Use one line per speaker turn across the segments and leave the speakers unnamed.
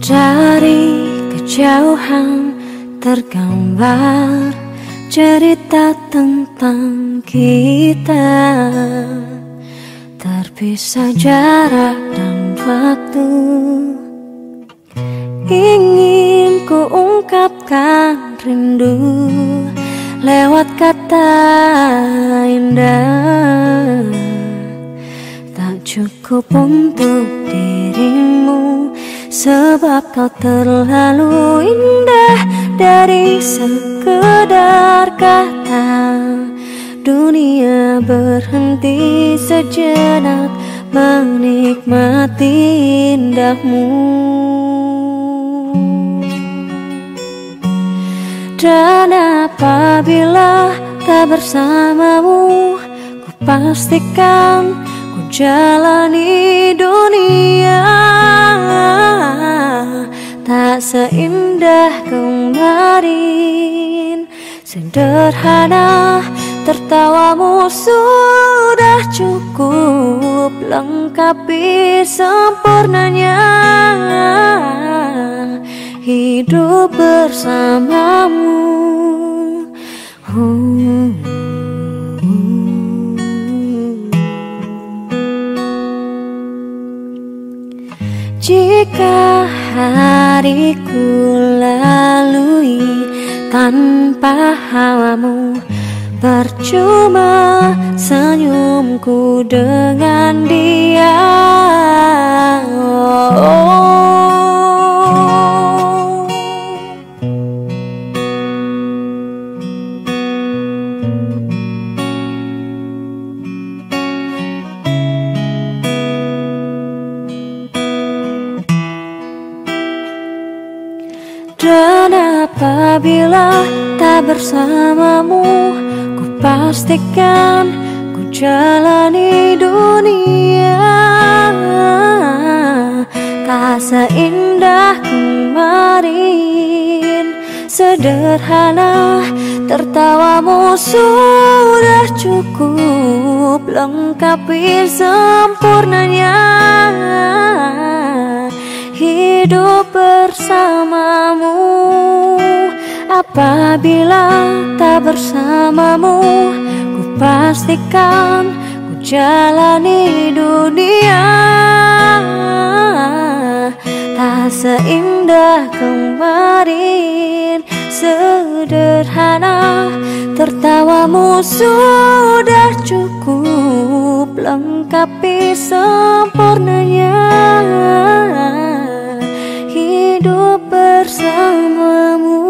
Dari kejauhan tergambar cerita tentang kita, terpisah jarak dan waktu. Ingin ku ungkapkan rindu lewat kata indah. Tak cukup untuk dirimu, sebab kau terlalu indah. Dari sekedar kata, dunia berhenti sejenak menikmati indahmu. Dan apabila tak bersamamu, ku pastikan ku jalani dunia tak seindah kemarin. Sederhana, tertawamu sudah cukup lengkapi sempurnanya hidup bersamamu. Jika hariku lalui tanpa hawamu, percuma senyumku dengan dia. Dan apabila tak bersamamu, ku pastikan ku jalani dunia tak seindah kemarin. Sederhana, tertawamu sudah cukup lengkapi sempurnanya hidup bersamamu. Apabila tak bersamamu, ku pastikan ku jalani dunia tak seindah kemarin. Sederhana, tertawamu sudah cukup lengkapi sempurnanya hidup bersamamu.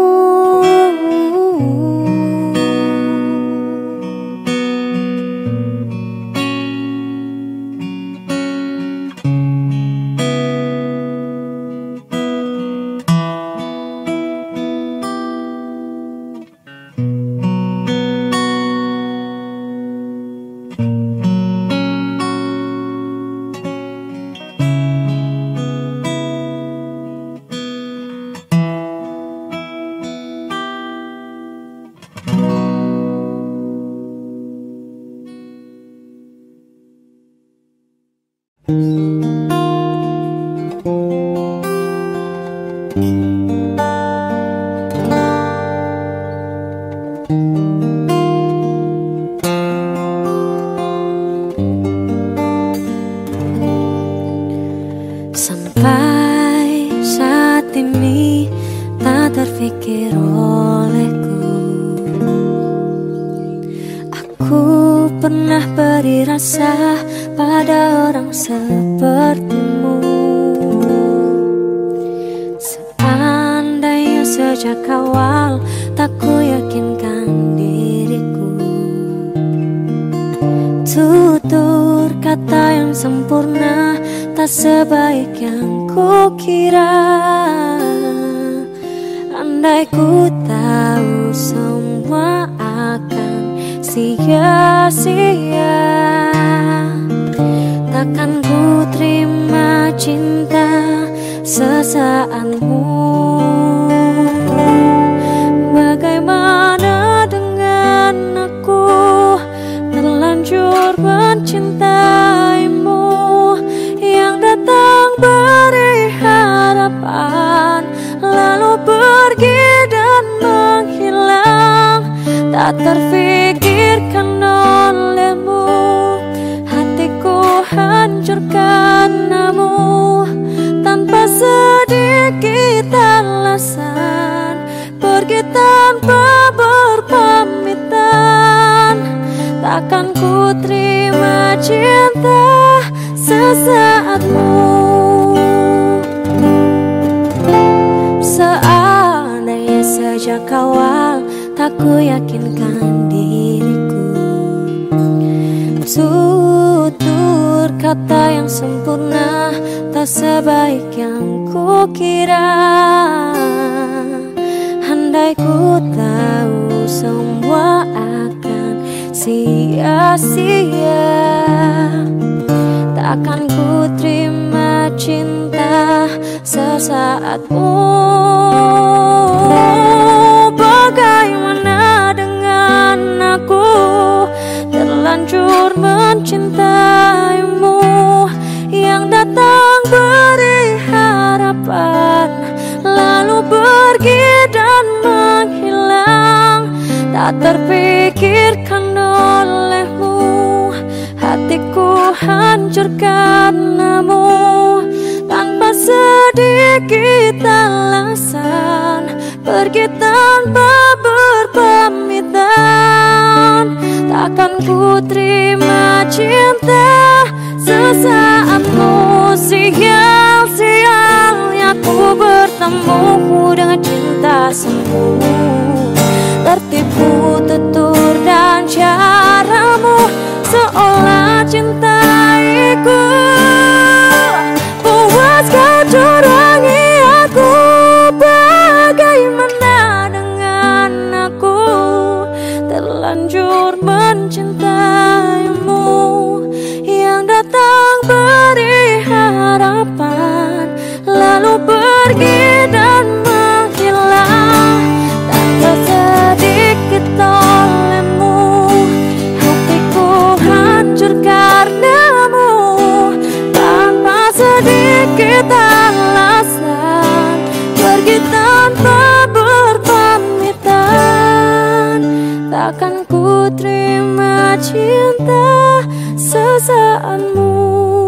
Sampai saat ini tak terfikir olehku, aku pernah beri rasa pada orang sepertimu. Seandainya sejak awal tak ku yakinkan diriku, tutur kata yang sempurna tak sebaik yang ku kira. Andai ku tahu semua akan sia-sia, takkan ku terima cinta sesaatmu. Bagaimana dengan aku, terlanjur mencintaimu, yang datang beri harapan tak terfikirkan olehmu. Hatiku hancur karenamu, tanpa sedikit alasan, pergi tanpa berpamitan. Takkan ku terima cinta sesaatmu. Seandainya sejak awal tak ku yakinkan diriku, tutur kata yang sempurna tak sebaik yang ku kira. Andai ku tahu semua akan sia-sia, takkan ku terima cinta sesaatmu. Bagaimana dengan aku, terlanjur mencintaimu, yang datang beri harapan, lalu pergi dan menghilang. Tak terfikirkan olehmu, hatiku hancur karenamu, tanpa sedikit alasan, pergi tanpa berpamitan. Takkan ku terima cinta sesaatmu. Sial-sialnya ku bertemu dengan cinta semu, tertipu tutur dan caramu, seolah cintaiku. Puas kau curangi aku. Bagaimana dengan aku, terlanjur mencintaimu, yang datang beri harapan, lalu pergi dan menghilang. Tanpa sedikit olehmu, hatiku hancur karenamu, tanpa sedikit alasan, pergi tanpa berpamitan. Takkan ku terima cinta sesaatmu.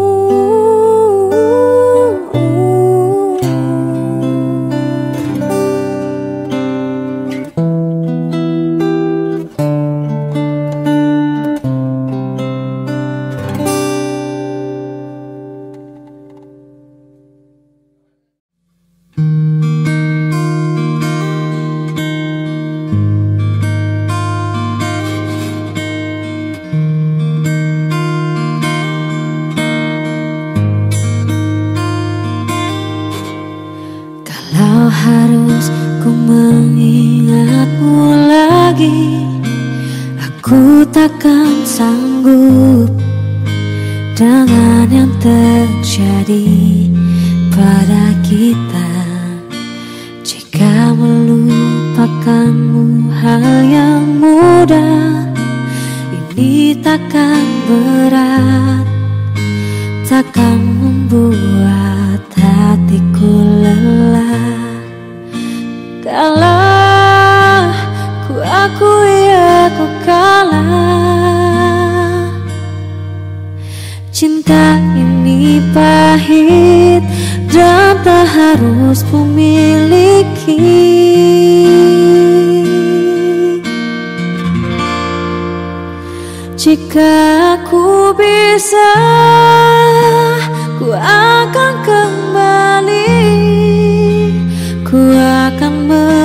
Harus ku mengingatmu lagi, aku takkan sanggup dengan yang terjadi pada kita. Jika melupakanmu hal yang mudah, ini takkan berat, takkan membuat hatiku lelah. Kalah, ku akui aku kalah. Cinta ini pahit dan tak harus memiliki. Jika aku bisa, ku akan kembali, ku akan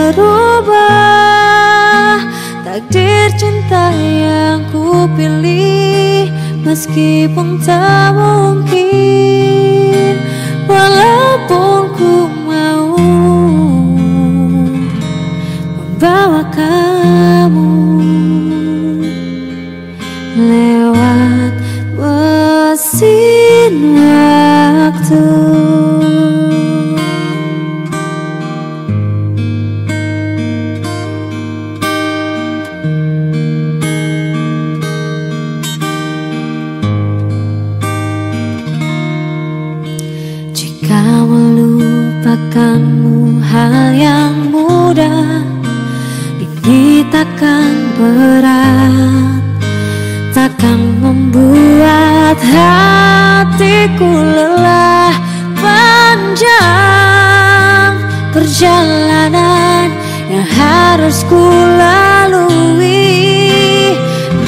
merubah takdir cinta yang ku pilih. Meskipun tak mungkin, walaupun ku mau membawa kamu lewat mesin waktu. Jika melupakanmu hal yang mudah, ini takkan berat takkan membuat hatiku lelah. Panjang perjalanan yang harus ku lalui,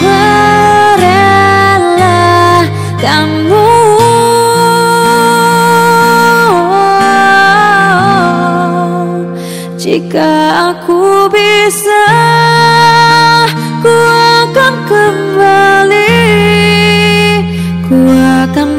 merelakanmu. Jika aku bisa, ku akan kembali, ku akan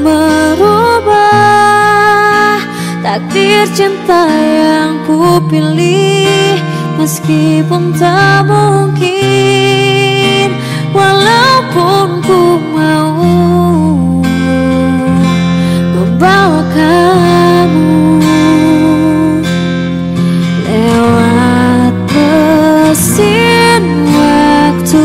merubah takdir cinta yang ku pilih. Meskipun tak mungkin, walaupun ku mau membawa kamu lewat mesin waktu.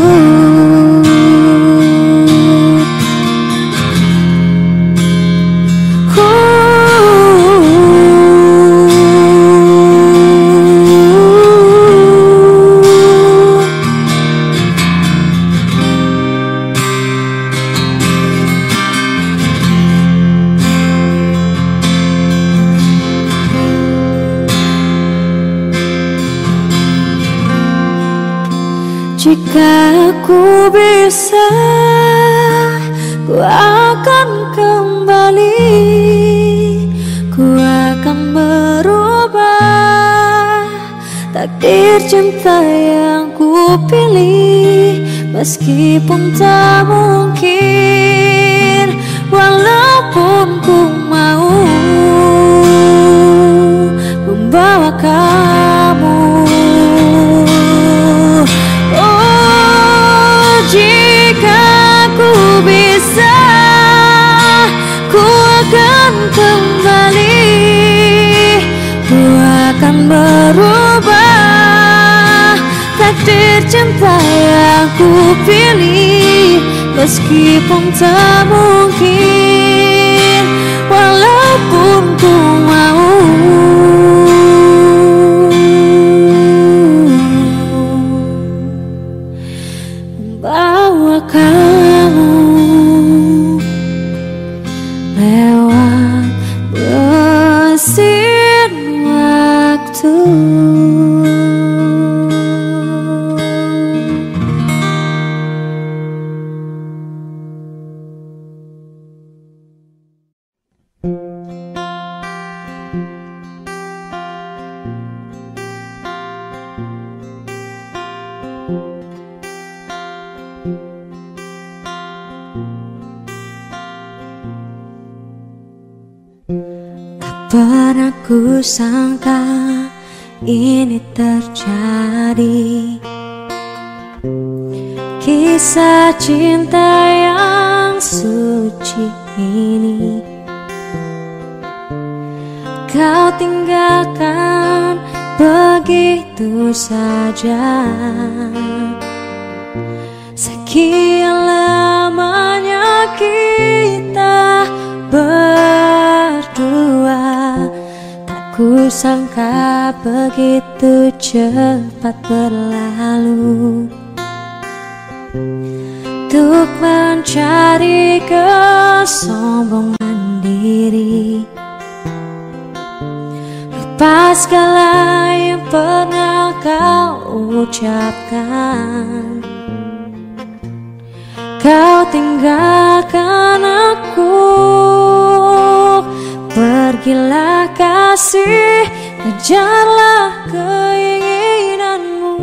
Jika aku bisa, ku akan kembali, ku akan merubah takdir cinta yang ku pilih. Meskipun tak mungkin, walaupun ku mau membawa kamu. Jika ku bisa, ku akan kembali, ku akan merubah takdir cinta yang ku pilih. Meskipun tak mungkin, walaupun ku mau bawa kamu lewat mesin waktu. Pernah ku sangka ini terjadi, kisah cinta yang suci ini. Kau tinggalkan begitu saja, sekian lamanya kita berdua. Tak kusangka begitu cepat berlalu, untuk mencari kesombongan diri. Lupa segala yang pernah kau ucapkan. Kau tinggalkan aku, pergilah kasih, kejarlah keinginanmu.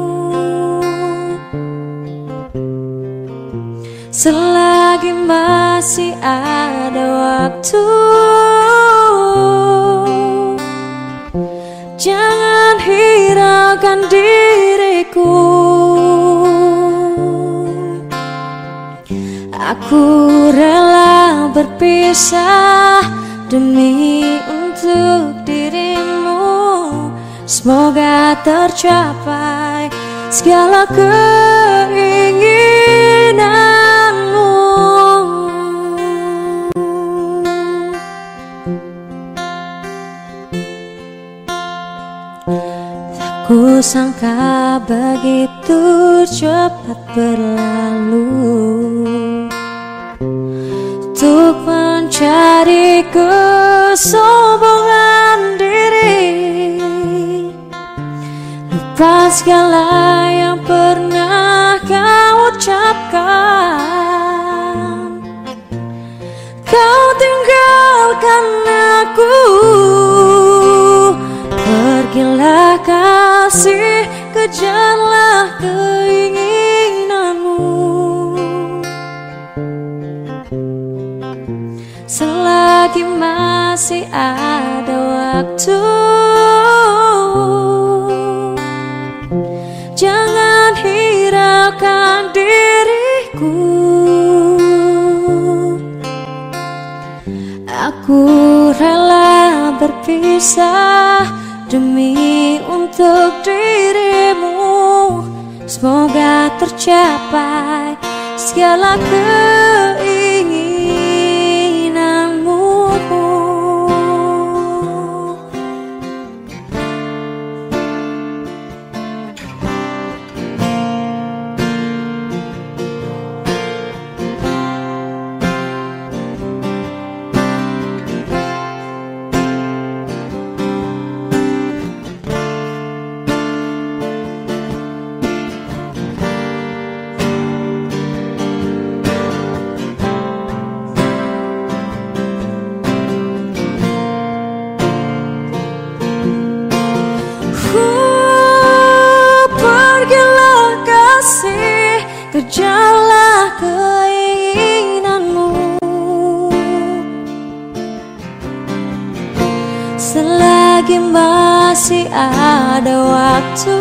Selagi masih ada waktu, jangan hiraukan diriku. Aku rela berpisah demi untuk dirimu. Semoga tercapai segala keinginanmu. Tak Ku sangka begitu cepat berlalu untuk mencari kesombongan diri, lupa segala yang pernah kau ucapkan. Kau tinggalkan aku, pergilah kasih, kejarlah keinginanmu. Selagi masih ada waktu, jangan hiraukan diriku. Aku rela berpisah demi untuk dirimu. Semoga tercapai segala keinginanmu. Kejarlah keinginanmu. Selagi masih ada waktu,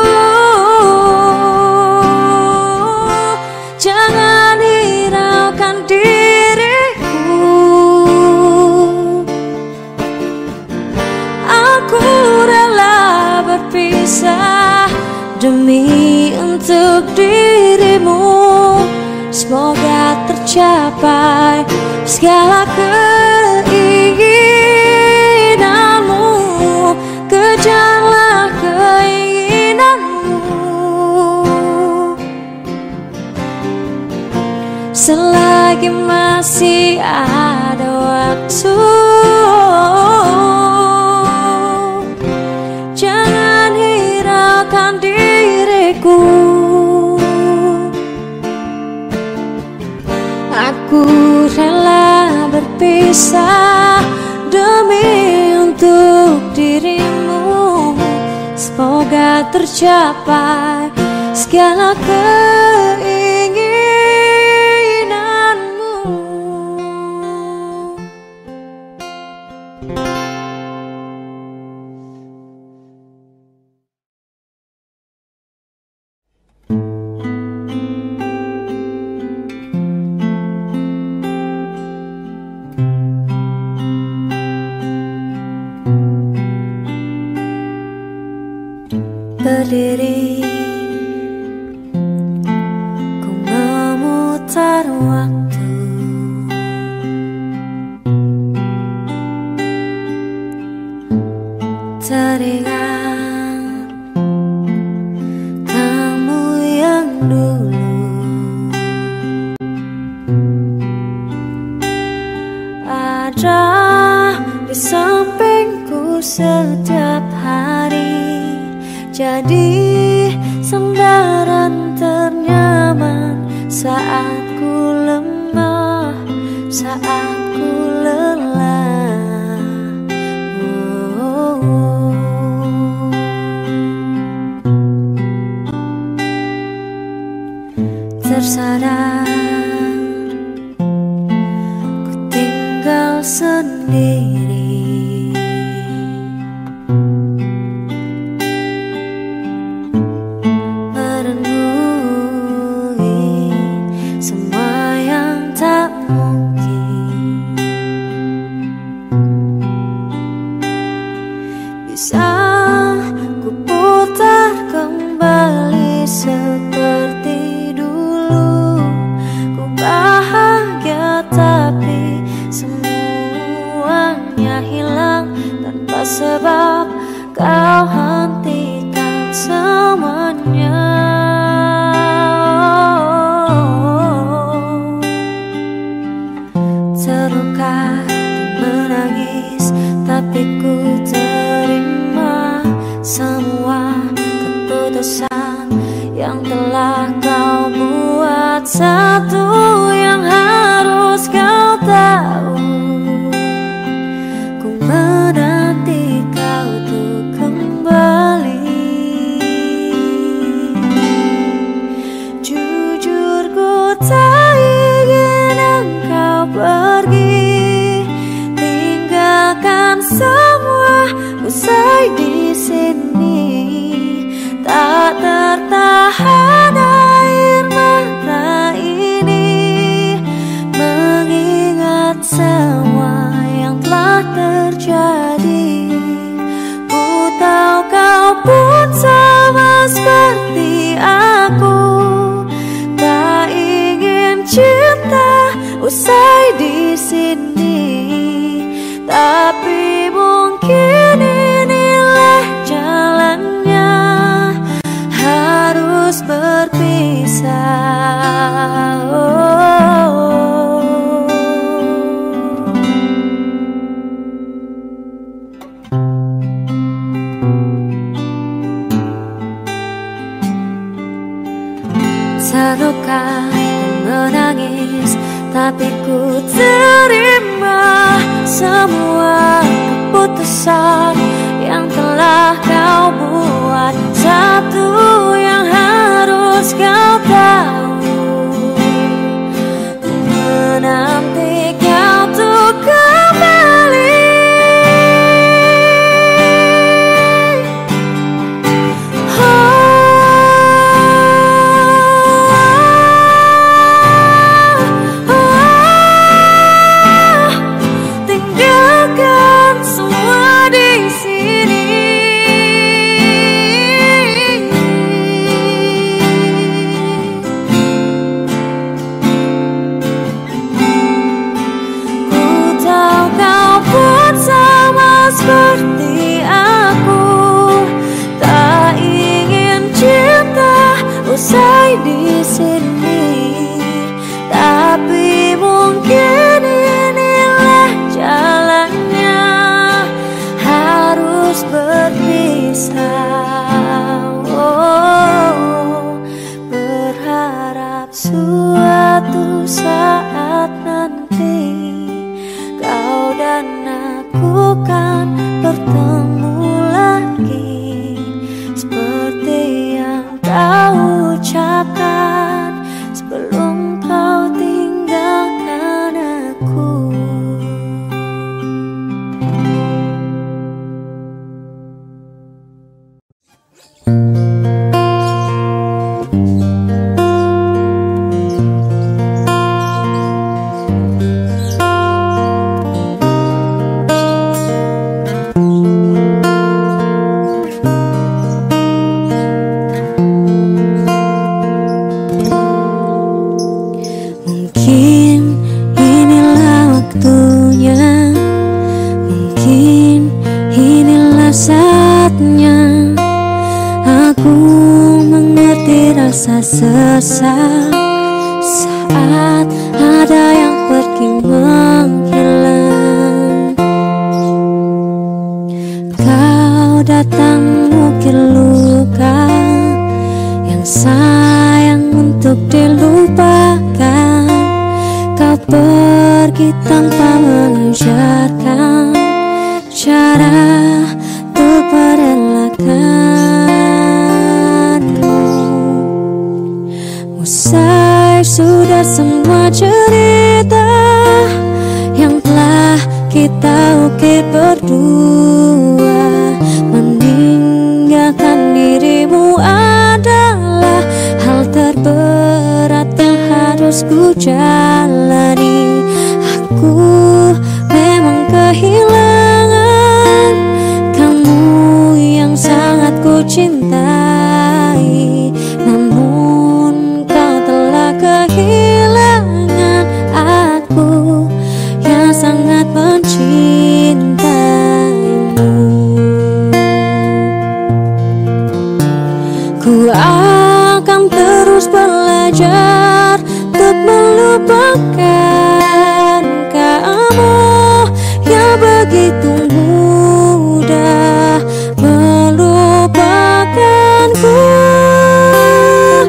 jangan hiraukan diriku. Aku rela berpisah demi untuk dirimu. Semoga tercapai segala keinginanmu. Kejarlah keinginanmu. Selagi masih ada waktu, jangan hiraukan diriku. Aku rela berpisah demi untuk dirimu. Semoga tercapai segala keinginanmu. Berdiri, ku memutar waktu, teringat kamu yang dulu. Ada di sampingku setiap hari, jadi sandaran ternyaman saat ku lemah, saat ku lelah. Tersadar ku tinggal sendiri, bisa ku putar kembali seperti dulu. Ku bahagia tapi semuanya hilang tanpa sebab kau hentikan. yang telah kau buat. Satu yang harus kau tahu, ku menanti kau tuh kembali. Jujur ku tak ingin engkau pergi, tinggalkan semua usai di sini. Tak tertahan air mata ini, mengingat semua yang telah terjadi. Ku tahu kau pun sama seperti aku, tak ingin cinta usai di sini. Tapi mungkin inilah jalannya, harus berpisah. Terluka dan menangis, tapi ku terima semua keputusan yang telah kau buat. Satu yang harus kau tahu, ku menanti kau tuh kembali. Seperti aku, tak ingin cinta usai di sini. Tapi mungkin inilah jalannya, harus berpisah. Berharap suatu saat nanti kau dan aku kan bertemu lagi, seperti yang kau ucapkan sebelum kau tinggalkan aku. Rasa sesal saat ada yang pergi menghilang. Kau datang mungkin luka yang sayang untuk dilupakan. Kau pergi tanpa mengajarkan cara untuk merelakan. Usai sudah semua cerita yang telah kita ukir berdua, meninggalkan dirimu adalah hal terberat yang harus ku jalani. Aku memang kehilangan kamu yang sangat ku cintai, namun kehilangan aku yang sangat mencintaimu. Ku akan terus belajar untuk melupakan kamu yang begitu mudah melupakanku.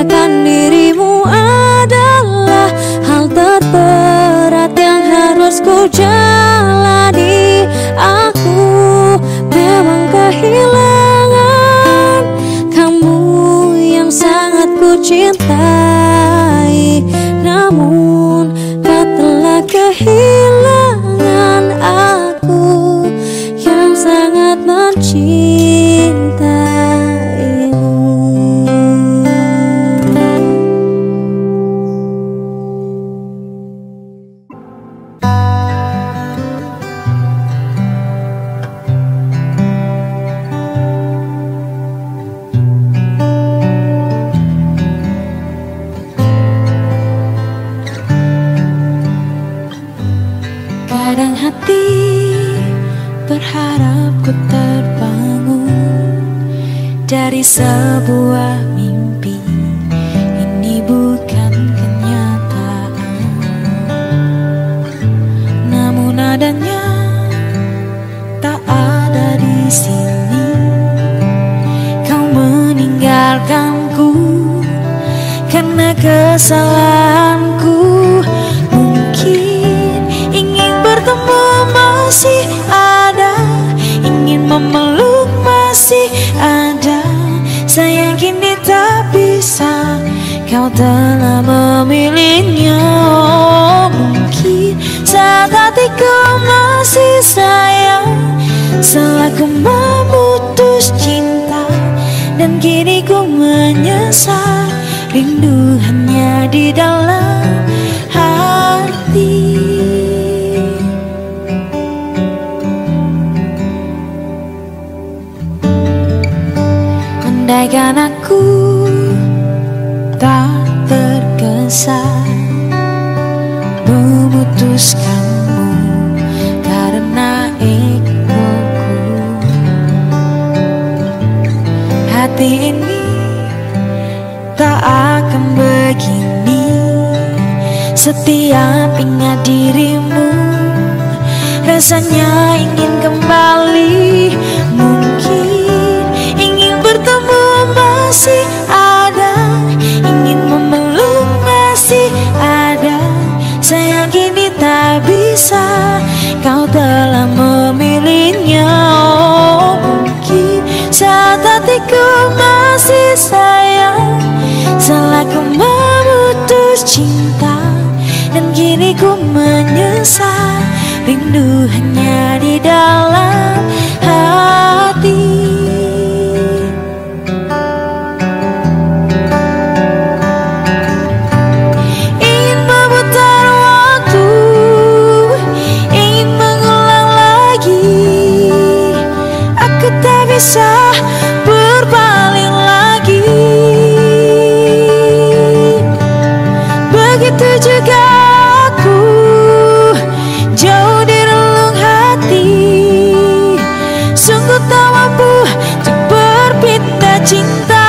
melupakan dirimu adalah hal terberat yang harus ku jalani. Aku memang kehilangan kamu yang sangat ku cintai, namun kau telah kehilangan aku yang sangat mencintaimu. Kadang hati berharap ku terbangun dari sebuah mimpi. Ini bukan kenyataan, namun adanya tak ada di sini. Kau meninggalkanku karena kesalahanku. Mungkin ingin bertemu masih ada, ingin memeluk masih ada. Sayang kini tak bisa, kau telah memilihnya. Mungkin saat hatiku masih sayang, setelah ku memutus cinta, dan kini ku menyesal. Rindu hanya di dalam hati. Andaikan aku tak tergesa memutuskanmu karena egoku, hati ini tak akan begini. Setiap ingat dirimu, rasanya ingin kembali. Mungkin ingin bertemu masih ada, ingin memeluk masih ada. Sayang kini tak bisa, kau telah memilihnya. Mungkin saat hatiku masih sayang, setelah ku memutus cinta, dan kini ku menyesal. Rindu hanya di dalam hati. Ingin memutar waktu, ingin mengulang lagi. Aku tak bisa berpaling lagi. Begitu juga aku, jauh di relung hati. Sungguh tak mampu untuk berpindah cinta.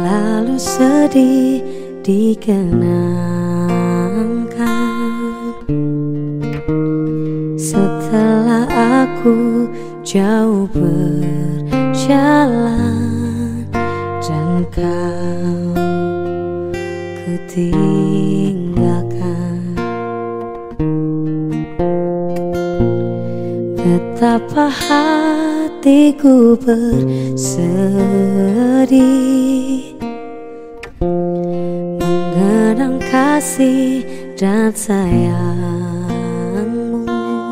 Lalu sedih dikenangkan setelah aku jauh berjalan dan kau kutinggalkan. Betapa hatiku bersedih mengenang kasih dan sayangmu.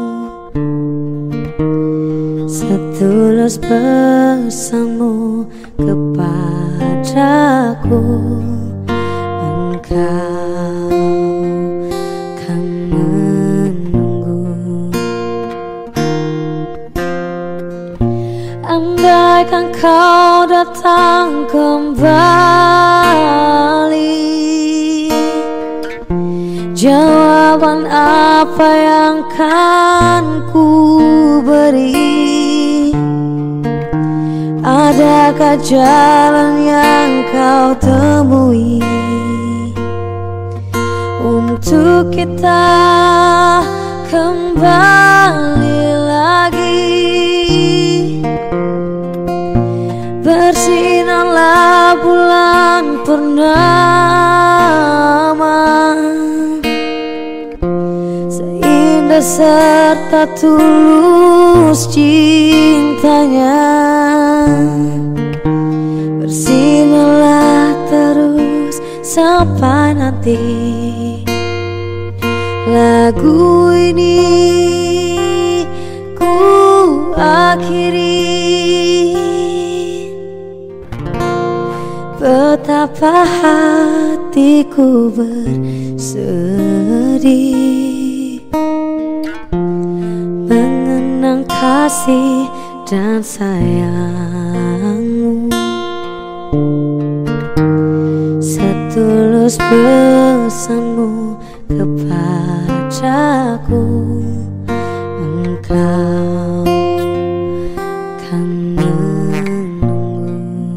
Setulus pesanmu kepadaku, engkau kan menunggu. Andaikan kau datang kembali, jawaban apa yang kan ku beri? Adakah jalan yang kau temui untuk kita kembali lagi? Bersinarlah bulan purnama, seindah serta tulus cintanya. Bersinarlah terus sampai nanti lagu ini ku akhiri. Betapa hatiku bersedih mengenang kasih dan sayangmu. Setulus pesanmu kepadaku, engkau kan menunggu.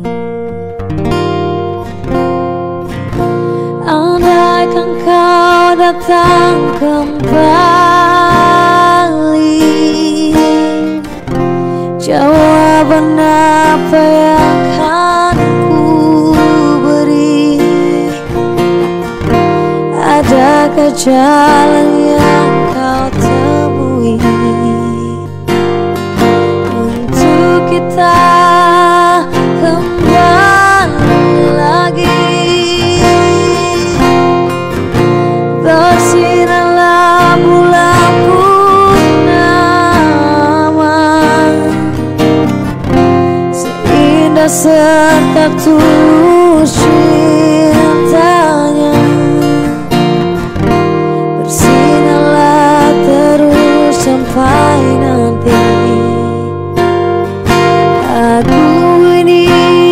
Andaikan kau datang kembali, jawaban apa yang kan ku beri? Adakah jalan yang kau temui untuk kita kembali lagi? Bersinarlah bulan purnama, seindah serta tulus cintanya. Bersinarlah terus sampai nanti lagu ini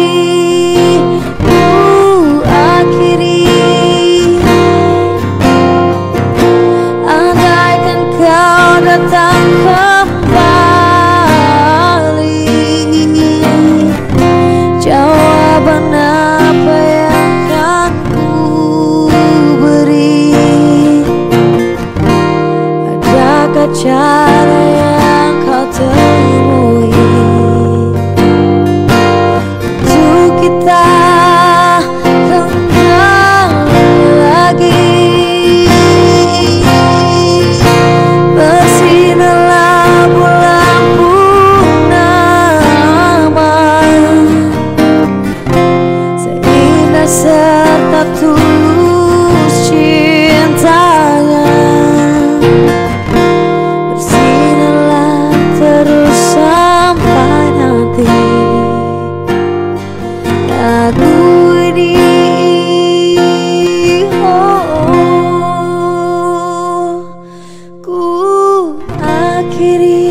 ku akhiri. Andaikan kau datang kembali, jawaban apa yang kan ku beri? Adakah cara yang kau temui untuk kita kembali lagi? Bersinarlah bulan purnama, seindah serta tulus cintanya. Bersinarlah terus sampai nanti lagu ini ku akhiri.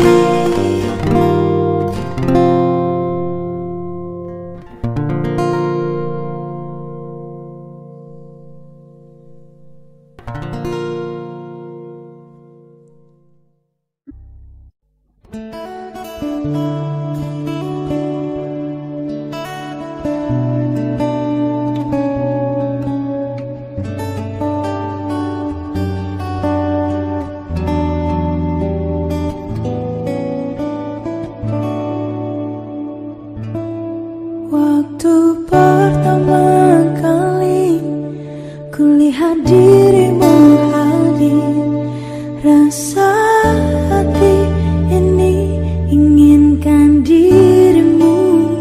melihat dirimu hadir. Rasa hati ini inginkan dirimu.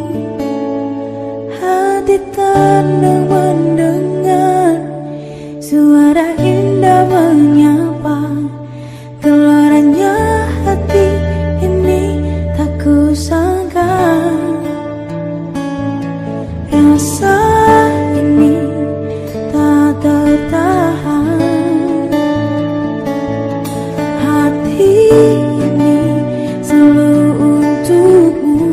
Hati tenang mendengar suara indah menyapa. Keluarannya hati ini tak kusangka. Rasa ini tak tertahan. Hati ini selalu untukmu.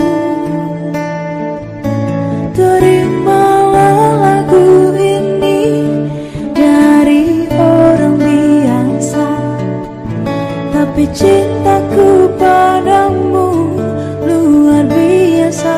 Terimalah lagu ini dari orang biasa, tapi cintaku padamu luar biasa.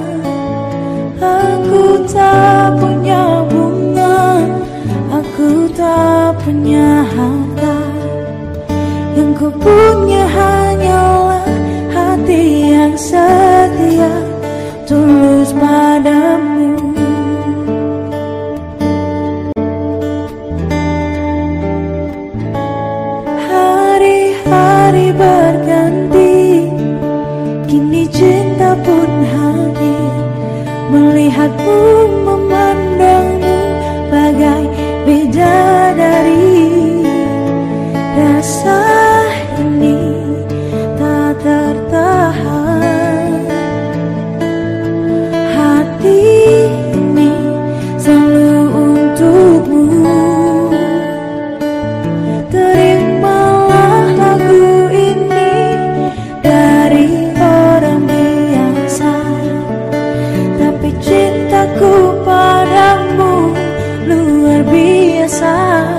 Aku tak punya bunga, aku tak punya harta. Yang ku punya hanyalah hati yang setia, tulus padamu. Hari-hari berganti, kini cinta pun hadir. Melihatmu, memandangmu bagai bidadari. Rasa ini tak tertahan. Hati ini selalu untukmu. Terimalah lagu ini dari orang biasa, tapi cintaku padamu luar biasa.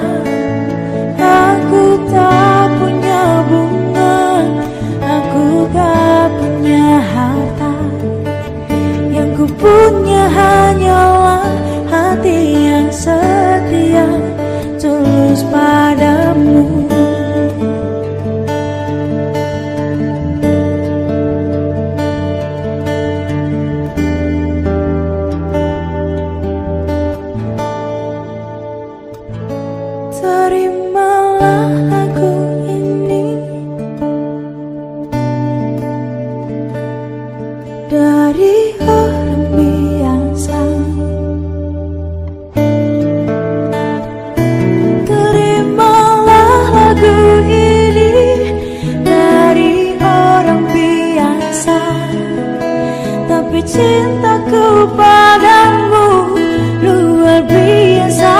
Aku tak punya bunga, aku tak punya harta. Yang ku punya hanyalah hati yang setia, tulus padamu. Terimalah lagu ini dari orang biasa. Terimalah lagu ini dari orang biasa, tapi cintaku padamu luar biasa.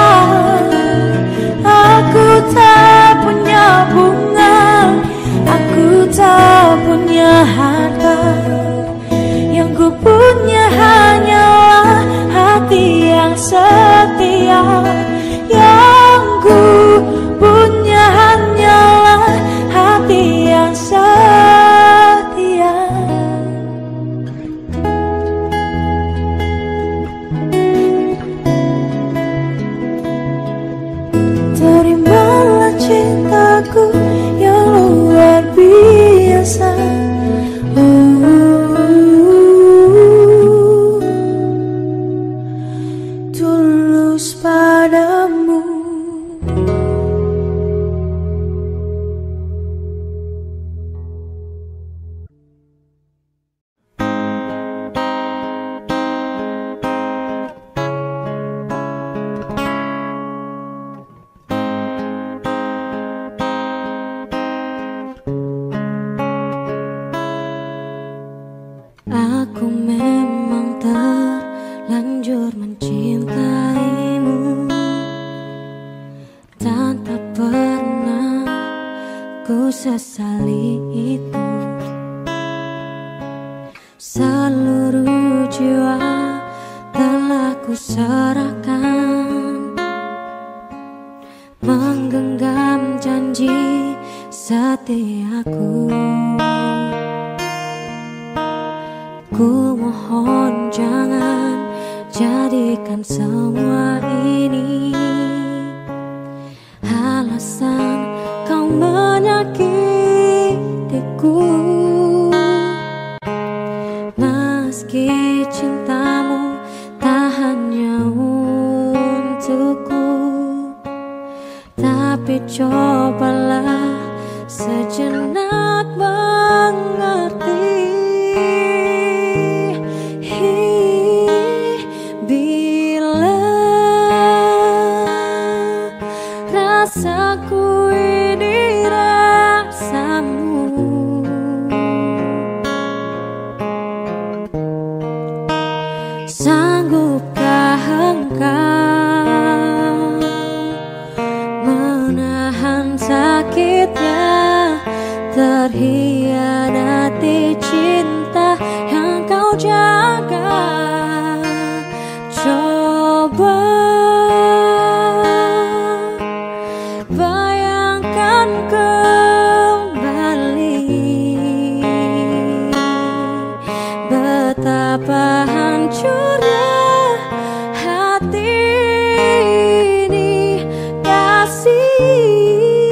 Aku tak punya bunga, aku tak punya harta. Yang ku punya hanyalah hati yang setia. Yang ku punya hanyalah hati yang setia. Terimalah cintaku yang luar biasa. Tulus padamu. Aku memang terlanjur mencintaimu, tak pernah ku sesali itu. Seluruh jiwa telah ku serahkan, menggenggam janji setiaku. Ku mohon jangan jadikan semua ini alasan kau menyakitiku. Meski cintamu tak hanya untukku, cobalah sejenak mengerti. Bila rasaku ini rasamu, sanggupkah engkau menahan sakitnya terhianati cinta yang kau jaga? Coba bayangkan kembali betapa hancurnya hati ini. Kasih,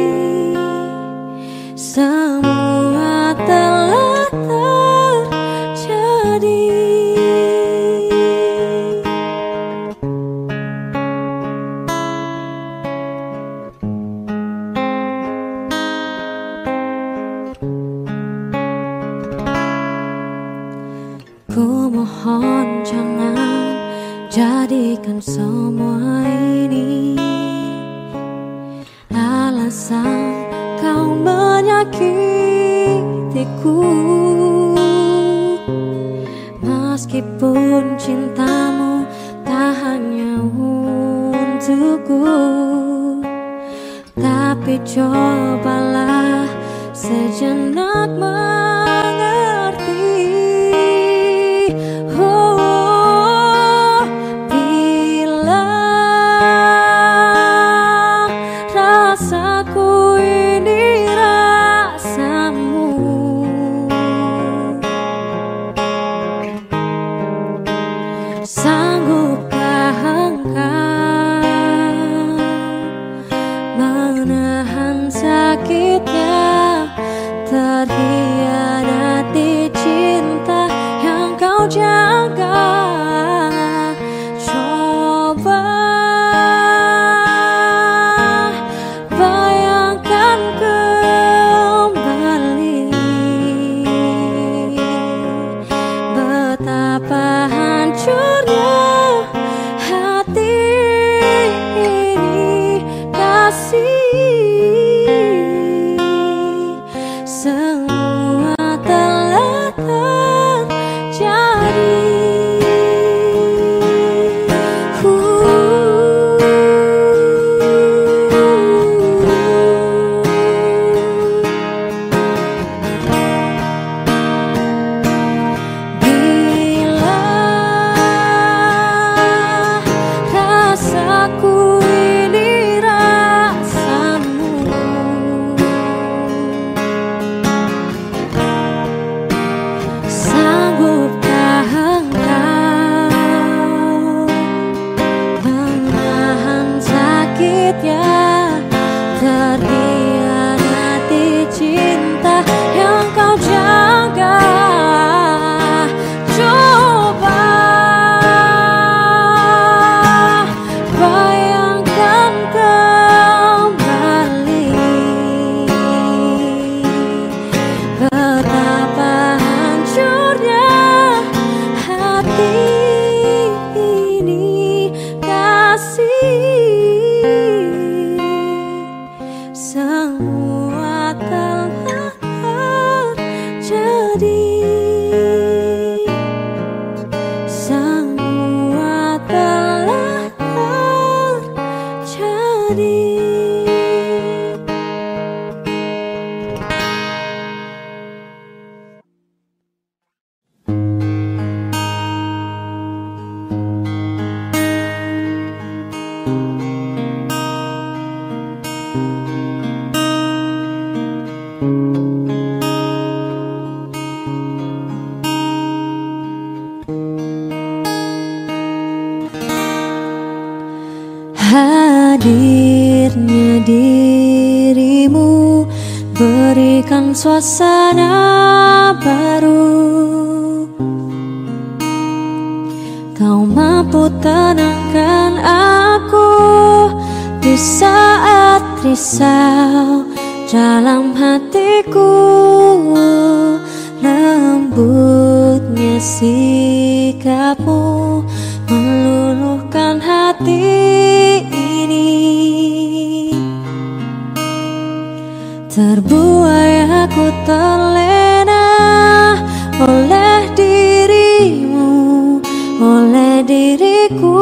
semua telah terjadi. Ku mohon jangan jadikan semua ini alasan kau menyakitiku. Meskipun cintamu tak hanya untukku, tapi cobalah sejenak mengerti. Bila rasaku ini rasamu, sanggupkah engkau menahan sakitnya terhianati cinta yang kau jaga? Coba bayangkan kembali betapa hancurnya hati ini. Kasih, semua telah terjadi. Bila rasaku ini rasamu, sanggupkah engkau menahan sakitnya terhianati cinta yang kau jaga? Coba bayangkan kembali betapa hancurnya hati ini. Kasih, semua telah terjadi. Semua telah terjadi. Hadirnya dirimu berikan suasana baru. Kau mampu tenangkan aku di saat risau dalam hatiku, lembutnya sikapmu meluluhkan hati ini. Terbuai aku terlena oleh dirimu, oleh diriku.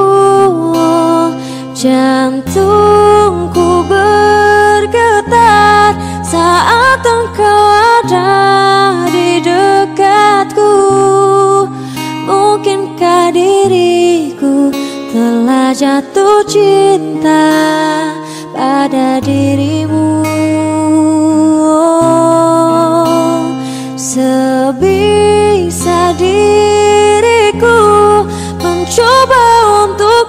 Jantungku bergetar saat engkau ada di dekatku. Mungkinkah diriku telah jatuh cinta pada dirimu? Sebisa diriku mencoba untuk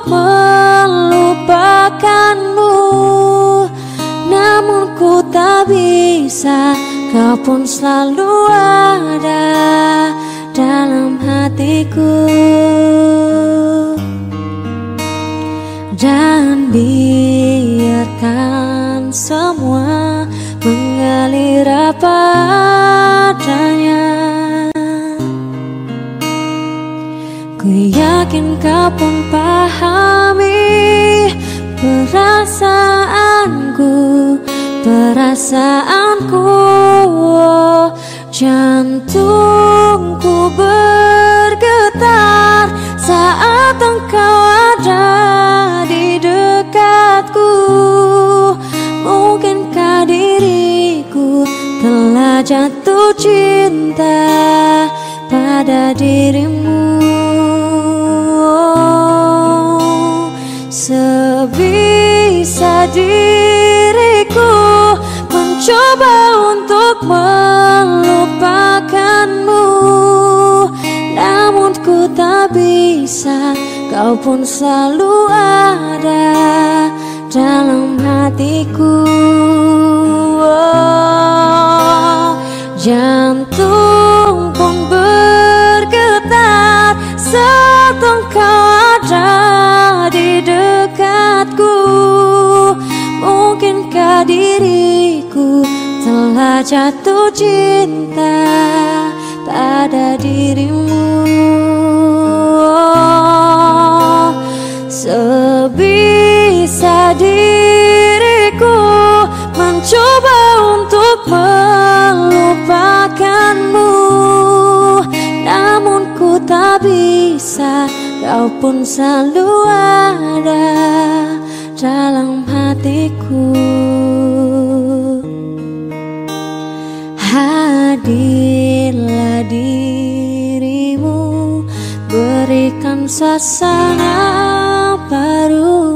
melupakanmu, namun ku tak bisa. Kau pun selalu ada dalam hatiku. Dan biarkan semua mengalir apa adanya. Ku yakin kau pun pahami perasaanku. Jantungku bergetar saat engkau ada di dekatku. Mungkinkah diriku telah jatuh cinta pada dirimu? Sebisa diriku mencoba untuk melupakanmu, namun ku tak bisa. Kau pun selalu ada dalam hatiku. Jantung pun bergetar saat engkau ada di dekatku. Mungkinkah diriku telah jatuh cinta pada dirimu? Sebisa diriku mencoba untuk melupakanmu, namun ku tak bisa. Kau pun selalu ada dalam hatiku. Hadirlah dirimu, berikan suasana baru.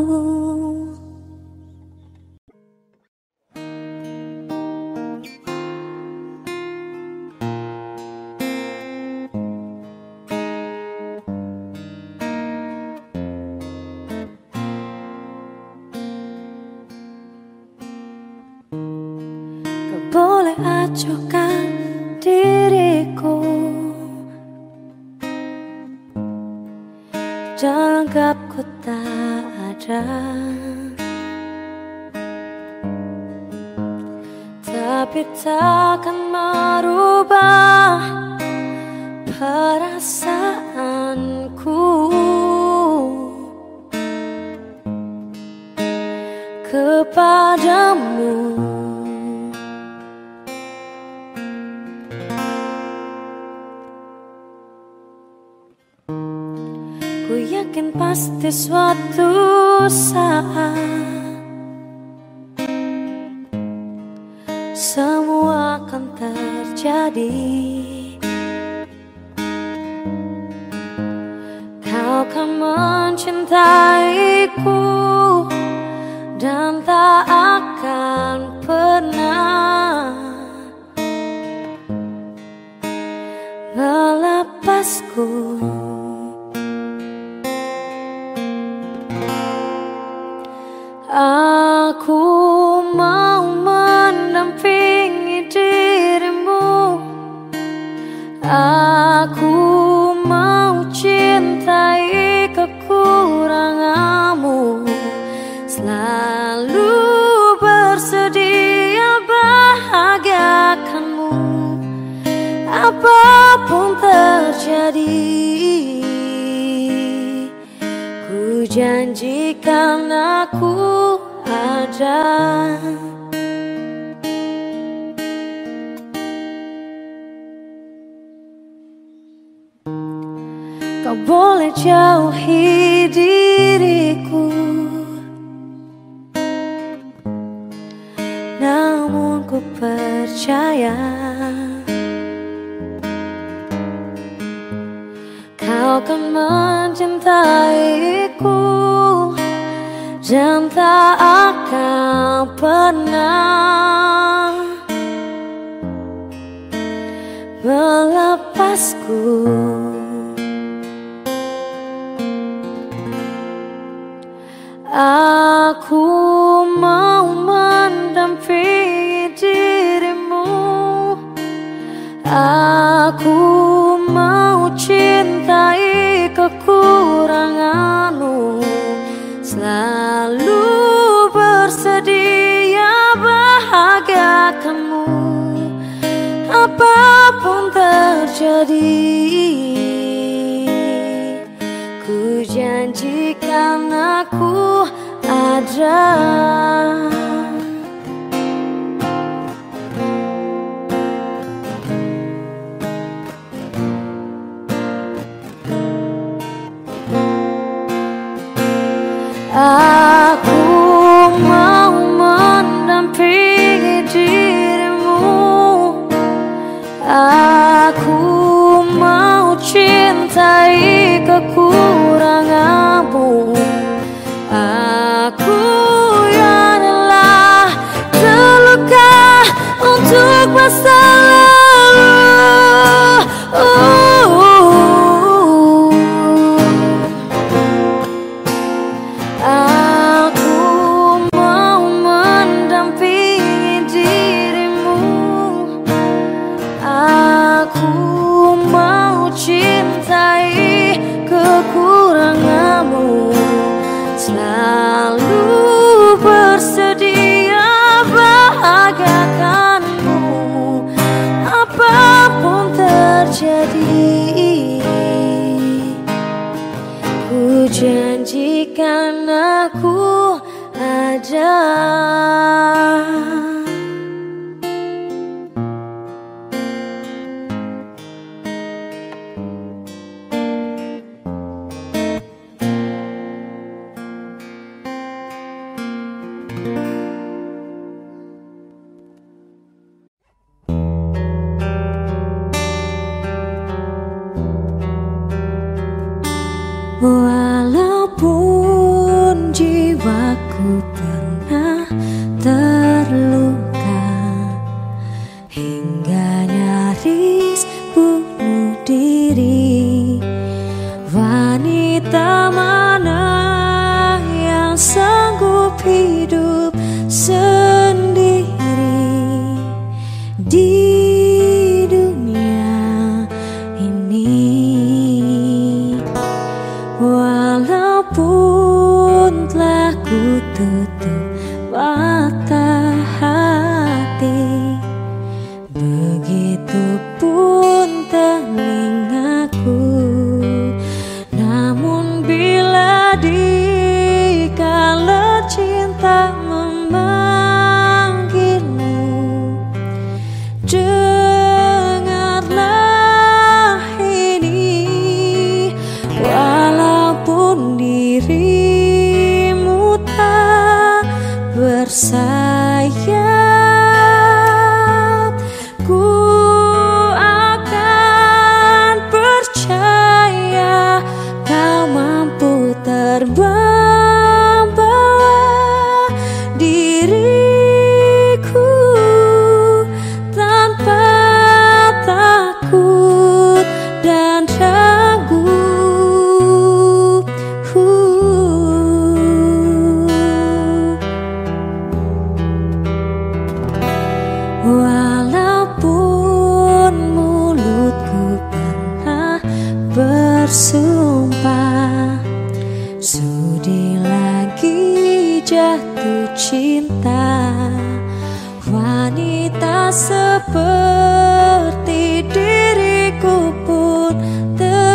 Boleh acuhkan diriku, jangan anggap ku tak ada. Tapi takkan merubah perasaanku kepadamu. Ku yakin pasti suatu saat semua akan terjadi. Kau akan mencintaiku dan tak akan pernah melepasku. Aku mau mendampingi dirimu. Aku mau cintai kekuranganmu, selalu terjadi. Ku janjikan aku ada. Kau boleh jauhi diriku, namun ku percaya kau kan mencintaiku dan tak akan pernah melepasku. Aku mau mendampingi dirimu, aku mau cintai kekuranganmu, selalu bersedia bahagiakanmu apapun terjadi. Ku janjikan aku ada. Aku mau mendampingi dirimu, aku mau cintai kekuranganmu. Aku yang telah terluka untuk masa lalu. Aku mau mendampingi dirimu, aku mau cintai kekuranganmu, selalu bersedia bahagiakanmu apapun terjadi. Ku janjikan aku ada. Walaupun jiwaku pernah terluka hingga nyaris bunuh diri, wanita mana yang sanggup hidup sendiri di dunia ini? Walaupun telah ku tutup mata hati, begitupun telingaku, namun bila dikala cinta memanggilmu, dengarlah ini. Walaupun dirimu tak bersayap, ku akan percaya kau mampu terbang bawa diriku tanpa takut dan ragu. Walaupun mulutku pernah bersumpah, sudi lagi jatuh cinta, wanita seperti diriku pun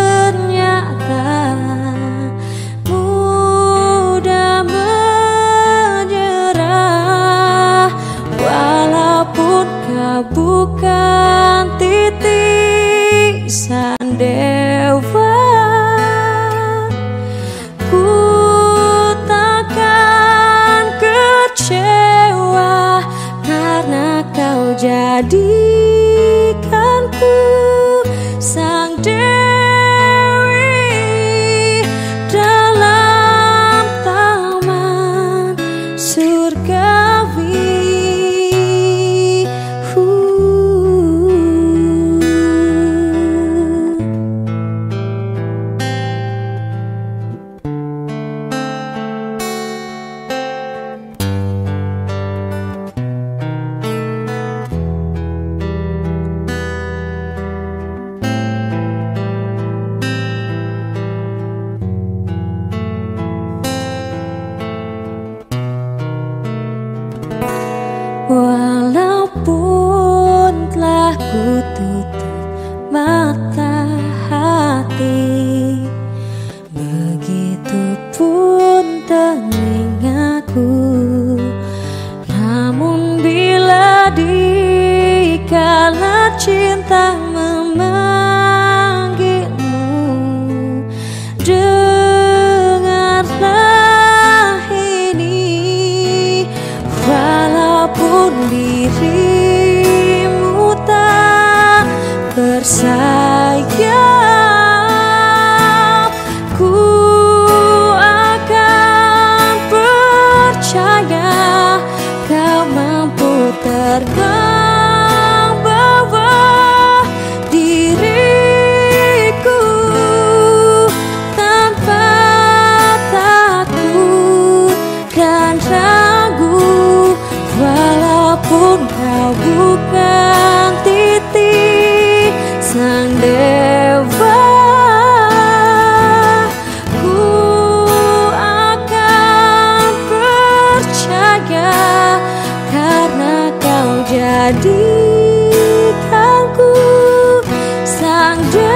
jadikanku sang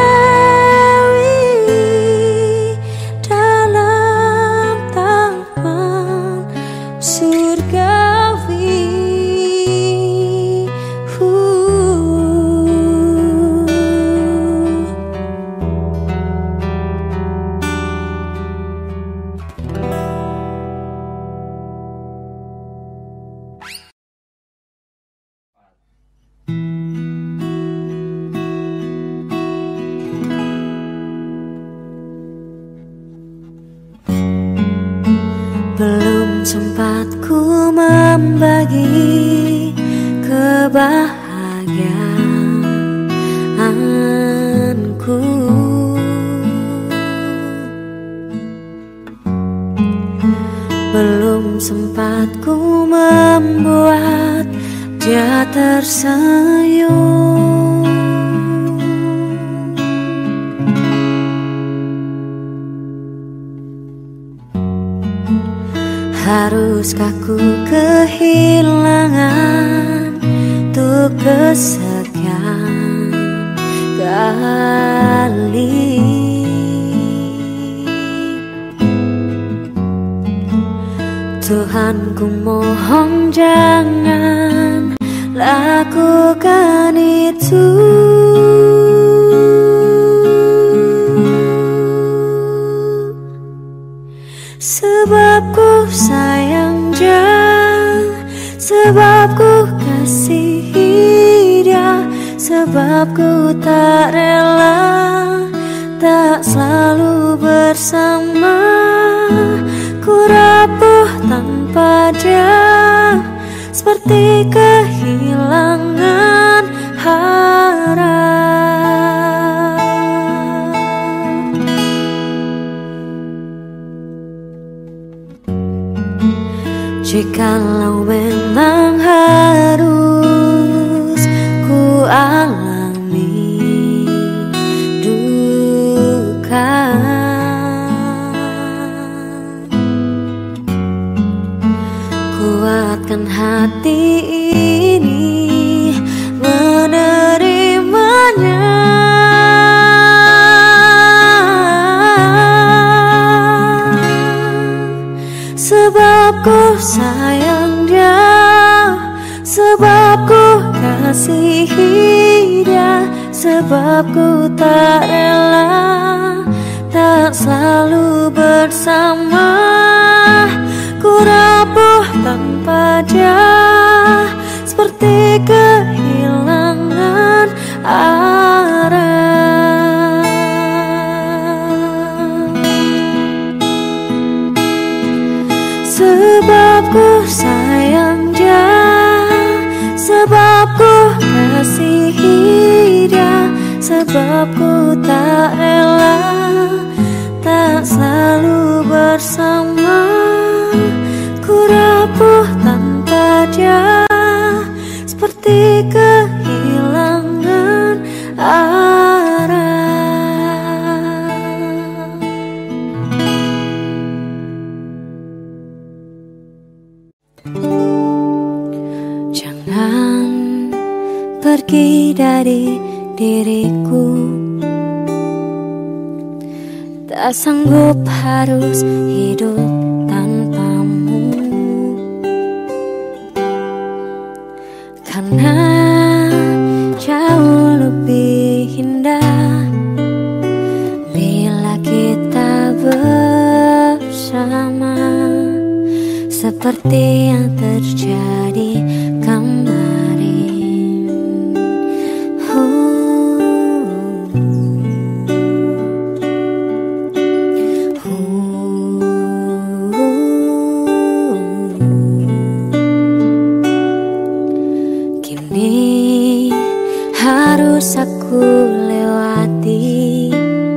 dewi dalam taman surgawi. Belum sempat ku membagi kebahagiaanku, belum sempat ku membuat dia tersenyum. Haruskah ku kehilangan untuk kesekian kali? Tuhan, ku mohon jangan lakukan itu. Sebab ku sayang dia, sebab ku kasihi dia, sebab ku tak rela tak selalu bersama. Ku rapuh tanpa dia, seperti kehilangan harap. Jikalau memang harus ku alami duka, kuatkan hati ini menerimanya. Sebab ku sayang dia, sebab ku kasihi dia, sebab ku tak rela tak selalu bersama. Ku rapuh tanpa dia, seperti kehilangan arah. Sebab ku sayang dia, sebab ku kasihi dia, sebab ku tak rela tak selalu bersama. Ku rapuh tanpa dia, seperti kehilangan arah. Jangan pergi dari diriku, tak sanggup harus hidup tanpamu. Karena jauh lebih indah bila kita bersama, seperti yang terjadi kemarin. Kini harus aku lewati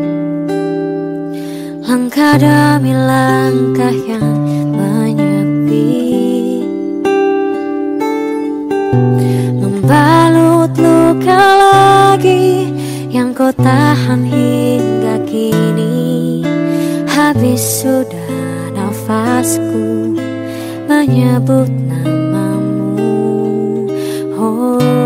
langkah demi langkah yang menyepi, membalut luka lagi yang kau tahan hingga kini. Habis sudah nafasku menyebut namamu. Oh,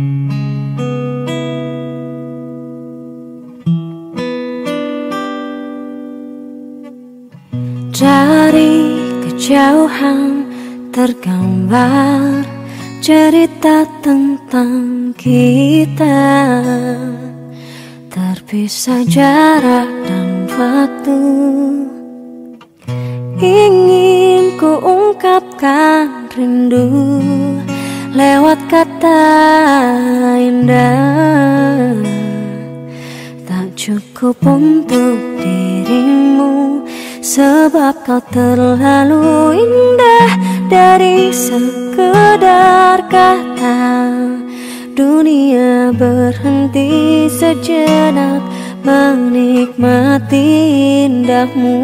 Dari kejauhan tergambar cerita tentang kita, terpisah jarak dan waktu. Ingin ku ungkapkan rindu lewat kata indah, tak cukup untuk dirimu. Sebab kau terlalu indah dari sekedar kata. Dunia berhenti sejenak menikmati indahmu.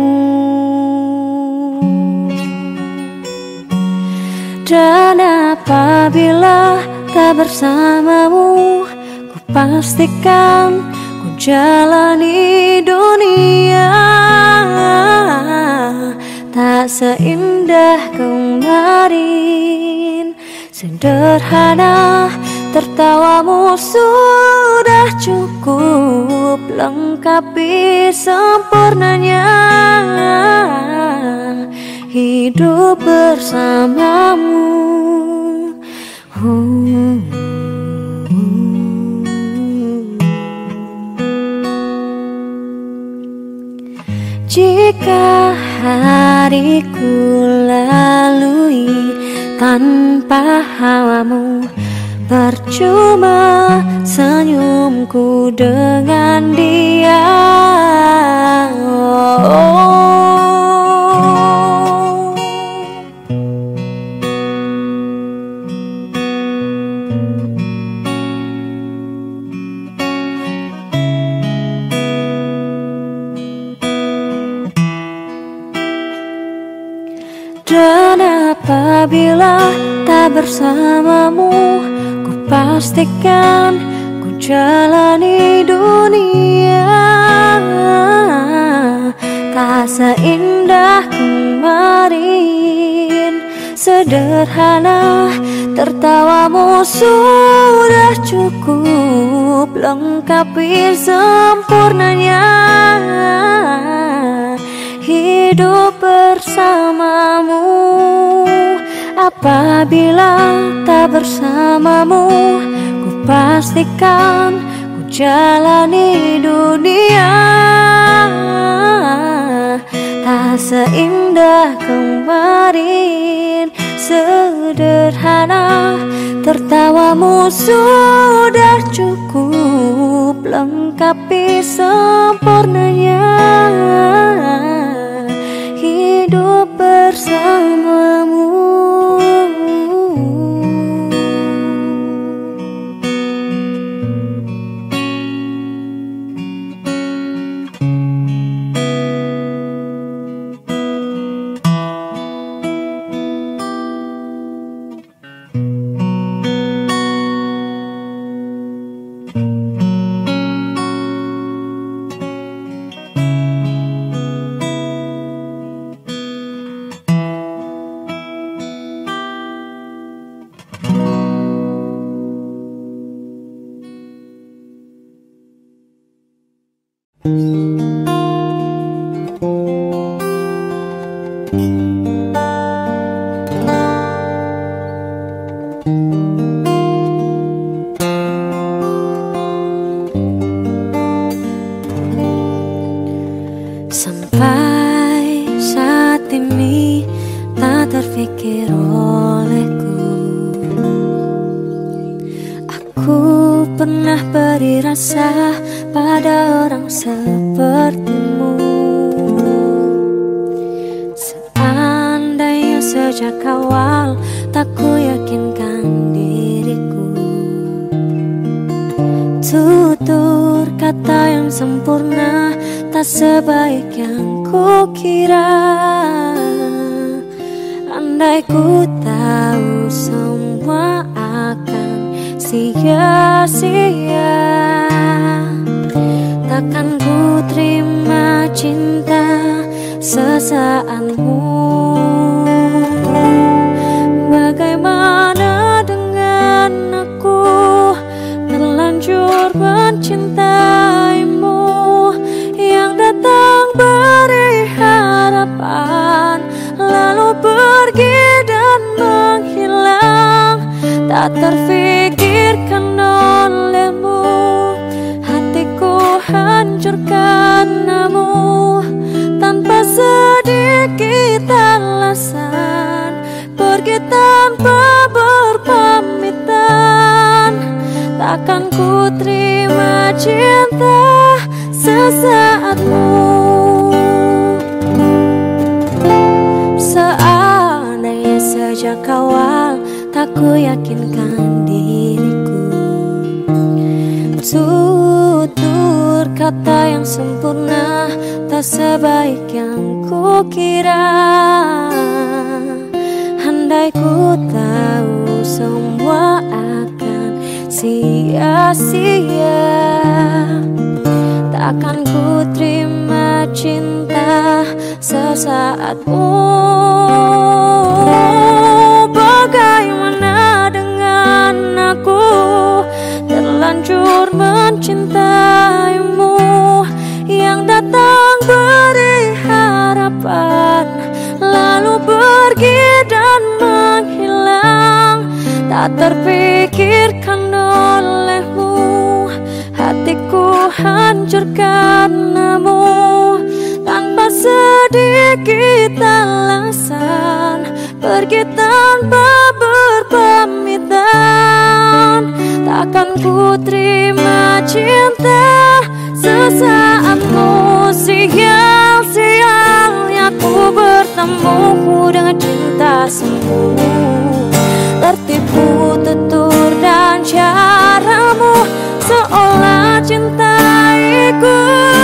Dan apabila tak bersamamu, ku pastikan ku jalani dunia tak seindah kemarin. Sederhana, tertawamu sudah cukup lengkapi sempurnanya hidup bersamamu. Jika hariku lalui tanpa hawamu, percuma senyumku dengan dia. Dan apabila tak bersamamu, ku pastikan ku jalani dunia tak seindah kemarin. Sederhana, tertawamu sudah cukup lengkapi sempurnanya hidup bersamamu. Apabila tak bersamamu, ku pastikan ku jalani dunia tak seindah kemarin. Sederhana, tertawamu sudah cukup lengkapi sempurnanya hidup bersamamu. Sampai saat ini tak terfikir olehku, aku pernah beri rasa pada orang sepertimu. Seandainya sejak awal tak ku yakinkan diriku, tutur kata yang sempurna tak sebaik yang ku kira. Andai ku tahu semua akan sia-sia, takkan ku terima cinta sesaatmu. Bagaimana dengan aku tak terfikirkan olehmu. Hatiku hancur karenamu, tanpa sedikit alasan, pergi tanpa berpamitan. Takkan ku terima cinta sesaatmu. Seandainya sejak awal tak ku yakinkan diriku, tutur kata yang sempurna tak sebaik yang ku kira. Andai ku tahu semua akan sia-sia, takkan ku terima cinta sesaatmu. Bagaimana dengan aku, terlanjur mencintaimu, yang datang beri harapan, lalu pergi dan menghilang. Tak terpikirkan olehmu, hatiku hancur karenamu, tanpa sedikit alasan, pergi tanpa berpamitan. Takkan ku terima cinta sesaatmu. Sial-sialnya ku bertemu dengan cinta semu, tertipu tutur dan caramu, seolah cintaiku.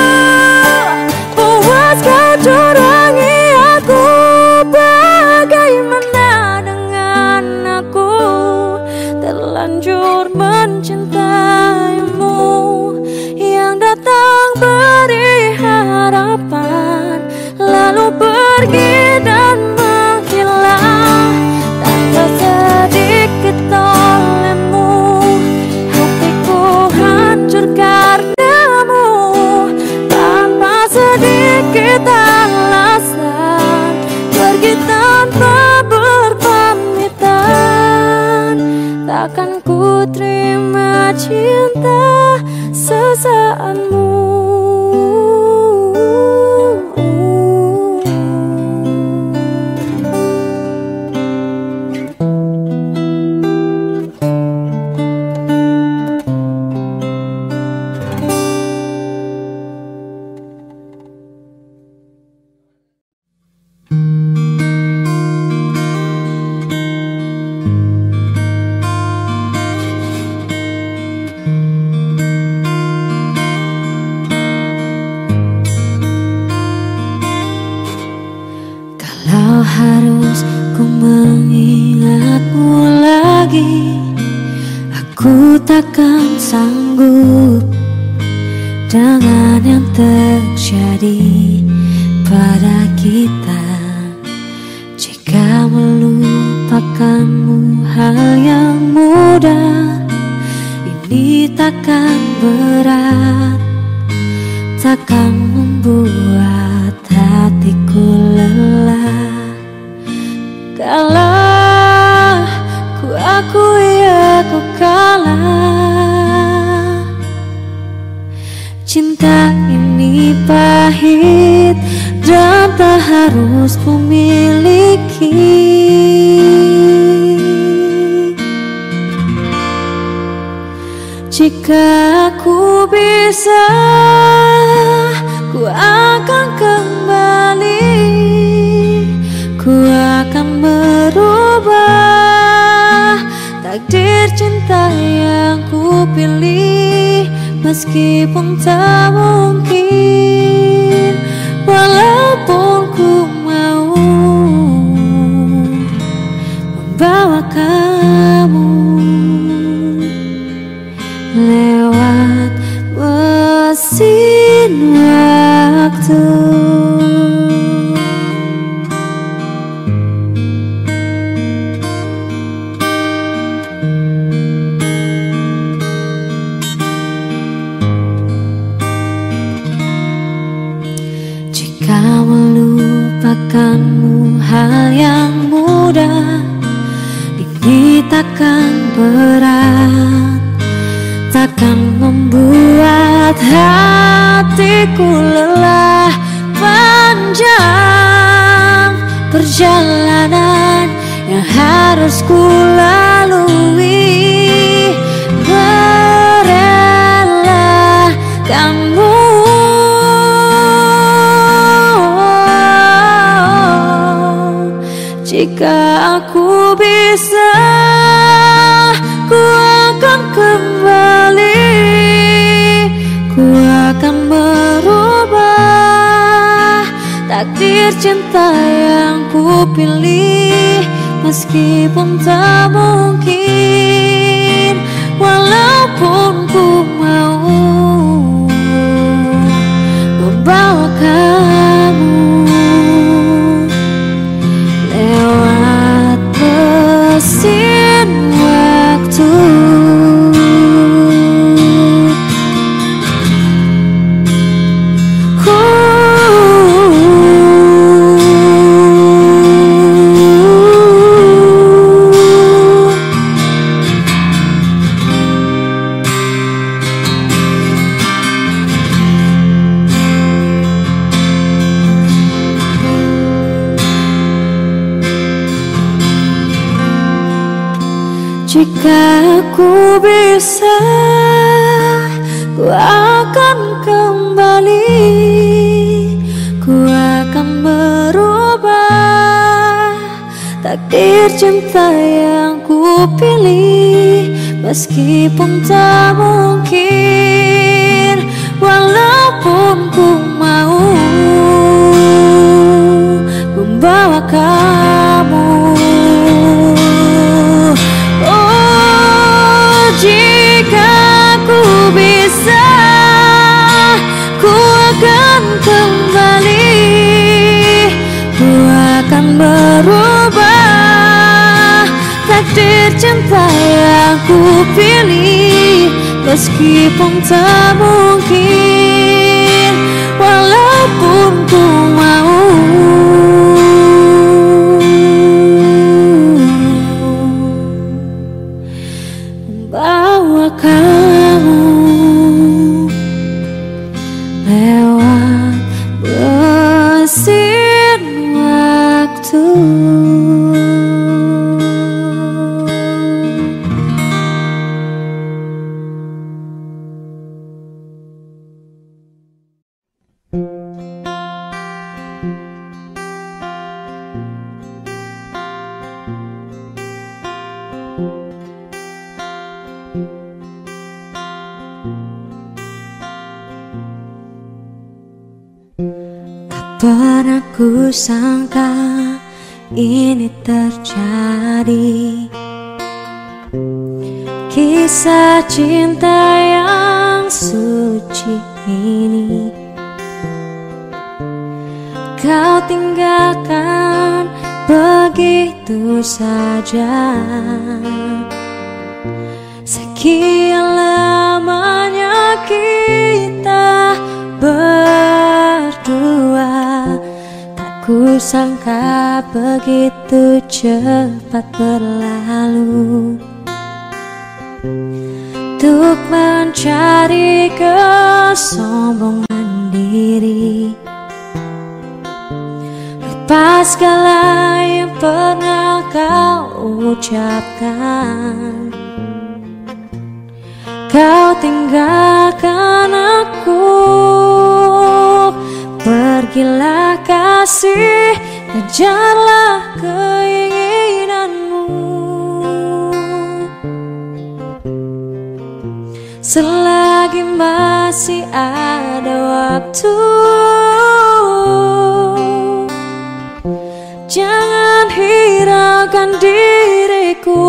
Puas kau curangi aku. Bagaimana dengan aku, terlanjur mencintaimu, yang datang beri harapan, lalu pergi dan menghilang. Tanpa sedikit olehmu, hatiku hancur karenamu, tanpa sedikit alasan, pergi tanpa berpamitan. Takkan ku terima cinta sesaatmu. Harus ku mengingatmu lagi, aku takkan sanggup dengan yang terjadi pada kita. Jika melupakanmu hal yang mudah, ini takkan berat, takkan membuat hatiku lelah. Kalah, ku akui aku kalah. Cinta ini pahit dan tak harus ku miliki. Jika aku bisa, ku akan kembali. Ku akan merubah takdir cinta yang ku pilih, meskipun tak mungkin, walaupun ku mau membawa kamu lewat mesin waktu. Jika melupakanmu hal yang mudah, ini takkan berat takkan membuat hatiku lelah. Panjang perjalanan yang harus ku lalui, merelakanmu. Jika aku bisa, ku akan kembali, ku akan merubah takdir cinta yang ku pilih. Meskipun tak mungkin, walaupun ku mau membawa kamu lewat mesin waktu. Jika aku bisa, ku akan kembali, ku akan merubah takdir cinta yang ku pilih. Meskipun tak mungkin, walaupun ku mau membawa kamu. Jika ku bisa, ku akan kembali, ku akan merubah takdir cinta yang ku pilih. Meskipun tak mungkin, walaupun ku mau bawa kamu lewat mesin waktu. Pernah ku sangka ini terjadi, kisah cinta yang suci ini. Kau tinggalkan begitu saja, sekian lamanya kita berdua. Tak kusangka begitu cepat berlalu, untuk mencari kesombongan diri, lupa segala yang pernah kau ucapkan. Kau tinggalkan aku, pergilah kasih, kejarlah keinginanmu. Selagi masih ada waktu, jangan hiraukan diriku.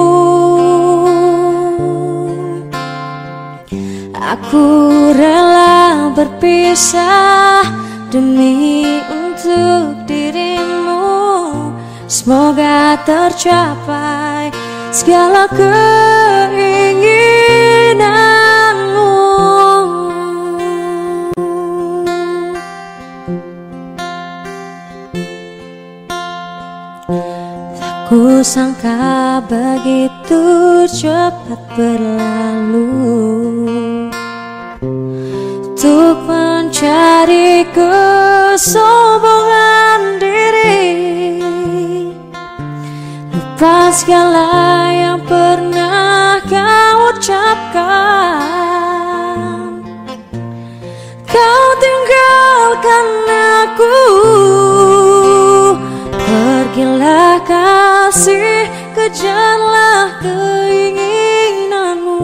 Aku rela berpisah demi untuk dirimu. Semoga tercapai segala keinginanmu. Tak kusangka begitu cepat berlalu untuk mencari kesombongan diri, lupa segala yang pernah kau ucapkan. Kau tinggalkan aku, pergilah kasih, kejarlah keinginanmu.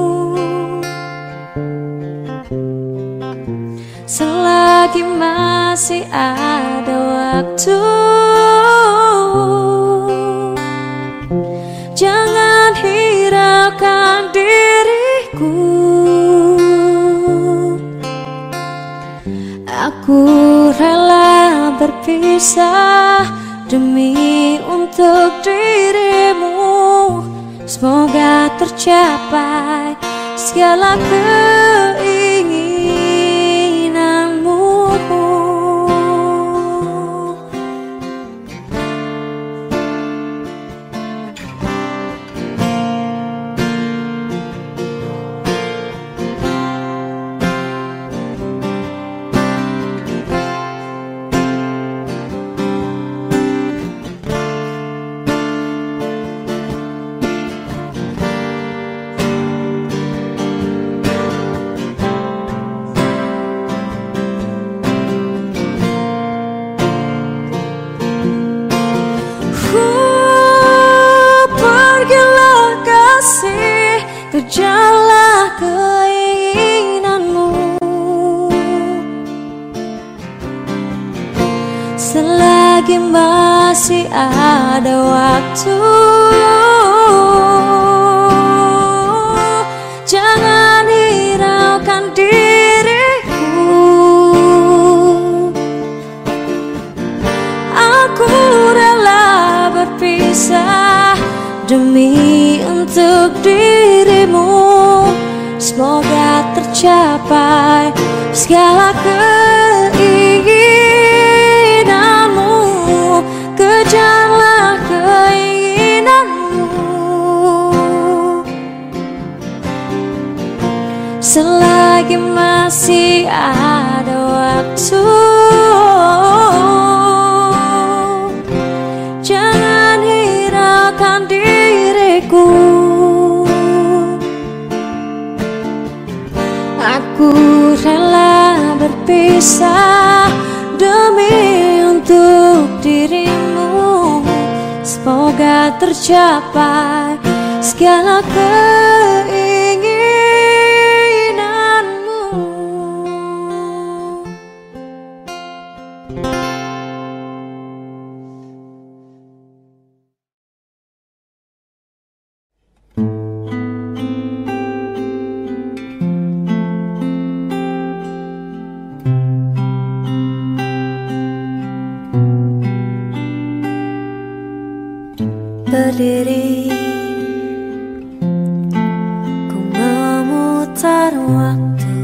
Selagi masih ada waktu, jangan hiraukan diriku. Aku rela berpisah demi untuk dirimu. Semoga tercapai segala keinginanmu. Kejarlah keinginanmu. Selagi masih ada waktu, jangan hiraukan diriku. Aku rela berpisah demi untuk dirimu. Semoga tercapai segala keinginanmu. Kejarlah keinginanmu. Selagi masih ada waktu, jangan hiraukan diriku. Aku rela berpisah demi untuk dirimu. Semoga tercapai segala keinginanmu. Berdiri, ku memutar waktu,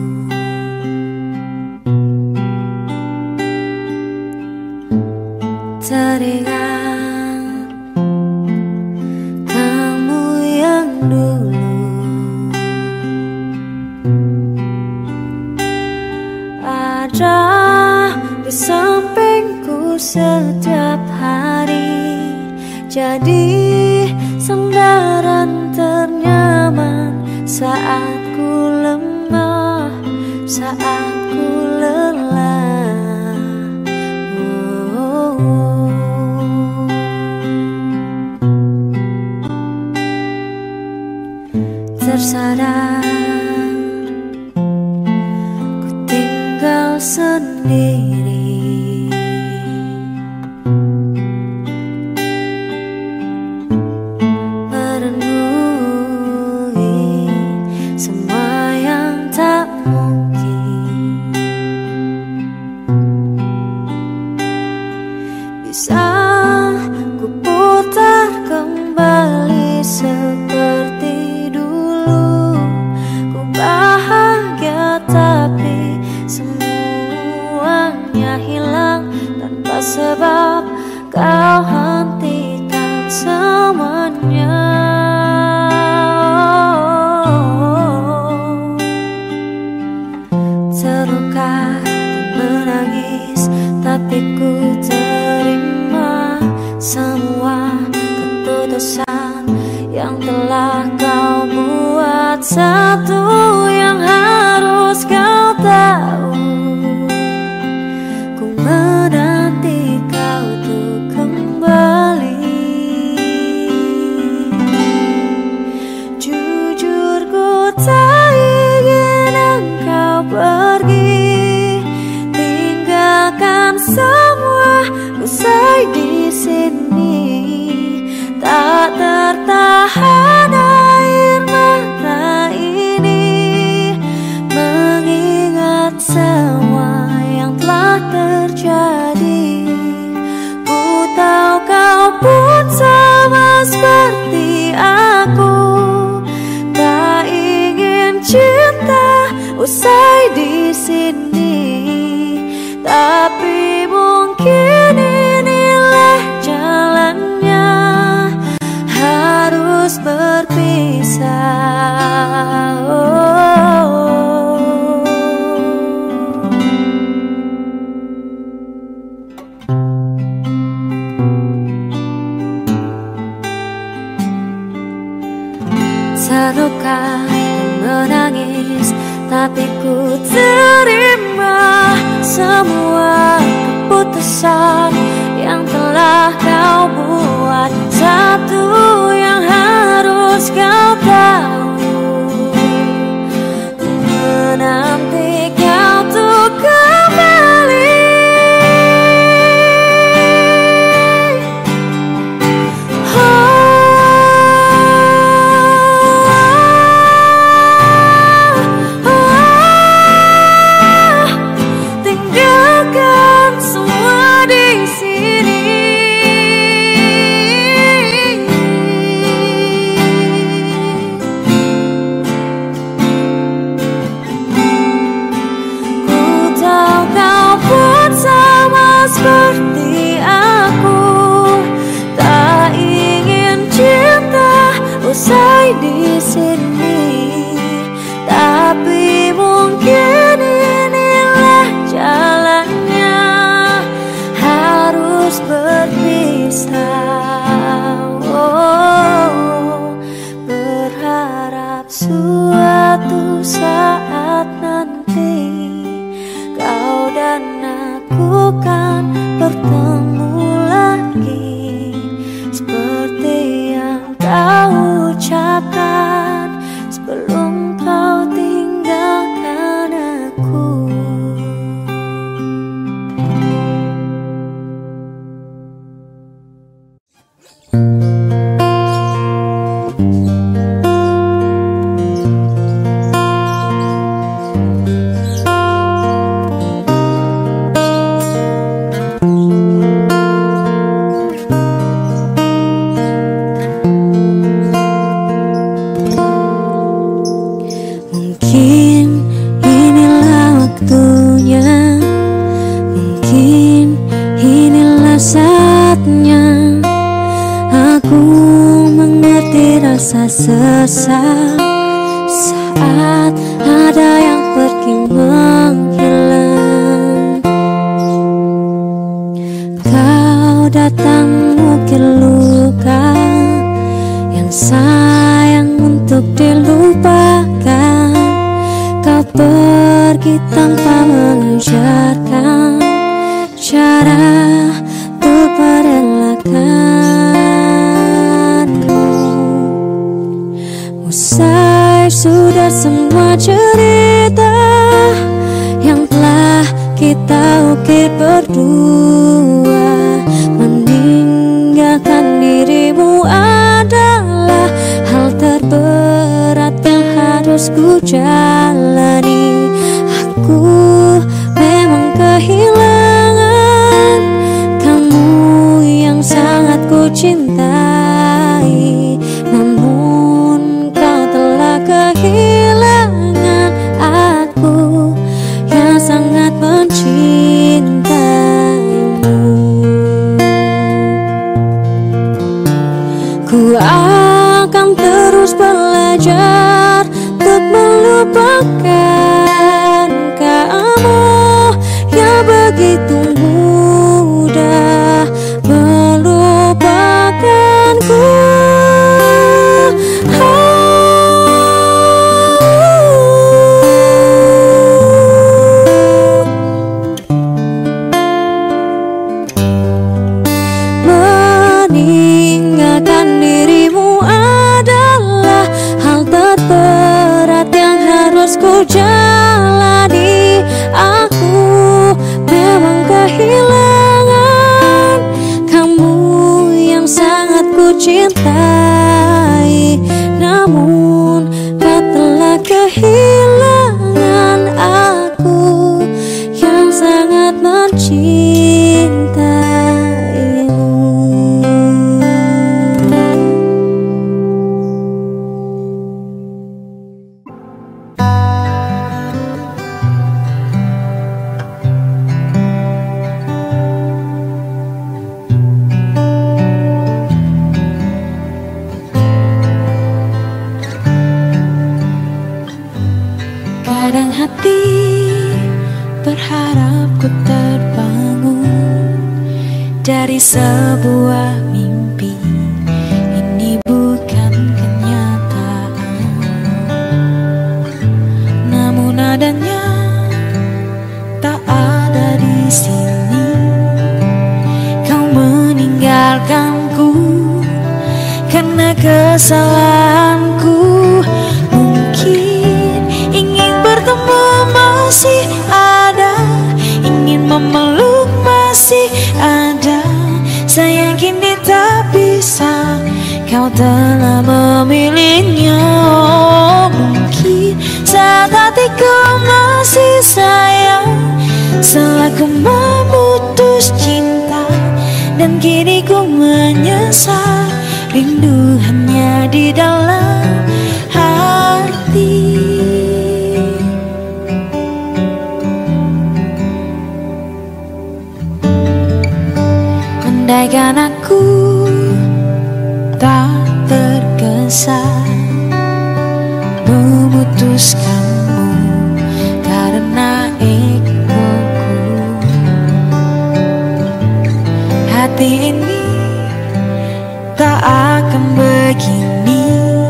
teringat kamu yang dulu. Ada di sampingku setiap hari, jadi sandaran ternyaman saat ku lemah, saat ku lelah. Tersadar ku tinggal sendiri, satu yang harus kau tahu, ku menanti kau untuk kembali. Jujur ku tak ingin engkau pergi, tinggalkan semua usai di sini. Tak tertahan air mata ini, mengingat semua yang telah terjadi. Ku tahu kau pun sama seperti aku, tak ingin cinta usai di sini. Tapi mungkin inilah jalannya, harus berpisah. Terluka dan menangis, tapi ku terima semua keputusan yang telah kau buat. Satu yang harus kau tahu, ku menanti kau untuk kembali. Tinggalkan semua di sini. Seperti aku, tak ingin cinta usai di sini. Tapi mungkin inilah jalannya, harus berpisah. Oh, berharap suatu saat nanti kau dan aku kan bertemu lagi, seperti yang kau ucapkan sebelum kau tinggalkan aku. Rasa sesal saat ada yang pergi menghilang. Kau datang mungkin luka yang sayang untuk dilupakan. Kau pergi tanpa mengajarkan cara untuk merelakanmu. Usai sudah semua cerita yang telah kita ukir berdua, meninggalkan dirimu adalah hal terberat yang harus ku jalani. Aku memang kehilangan kamu yang sangat ku cintai, namun kau telah kehilangan aku yang sangat mencintaimu. Ku akan terus belajar untuk melupakan terus ku jalani. Aku memang kehilangan kamu yang sangat ku cintai, namun kau telah kehilangan aku yang sangat mencintaimu. Kadang hati berharap ku terbangun dari sebuah mimpi. Ini bukan kenyataan, namun adanya tak ada di sini. Kau meninggalkanku karena kesalahanku. Mungkin ingin bertemu masih ada, ingin memeluk masih ada. Sayang kini tak bisa, kau telah memilihnya. Mungkin saat hatiku masih sayang, setelah ku memutus cinta, dan kini ku menyesal. Rindu hanya di dalam hati. Andaikan aku tak tergesa memutuskanmu karena egoku, hati ini tak akan begini.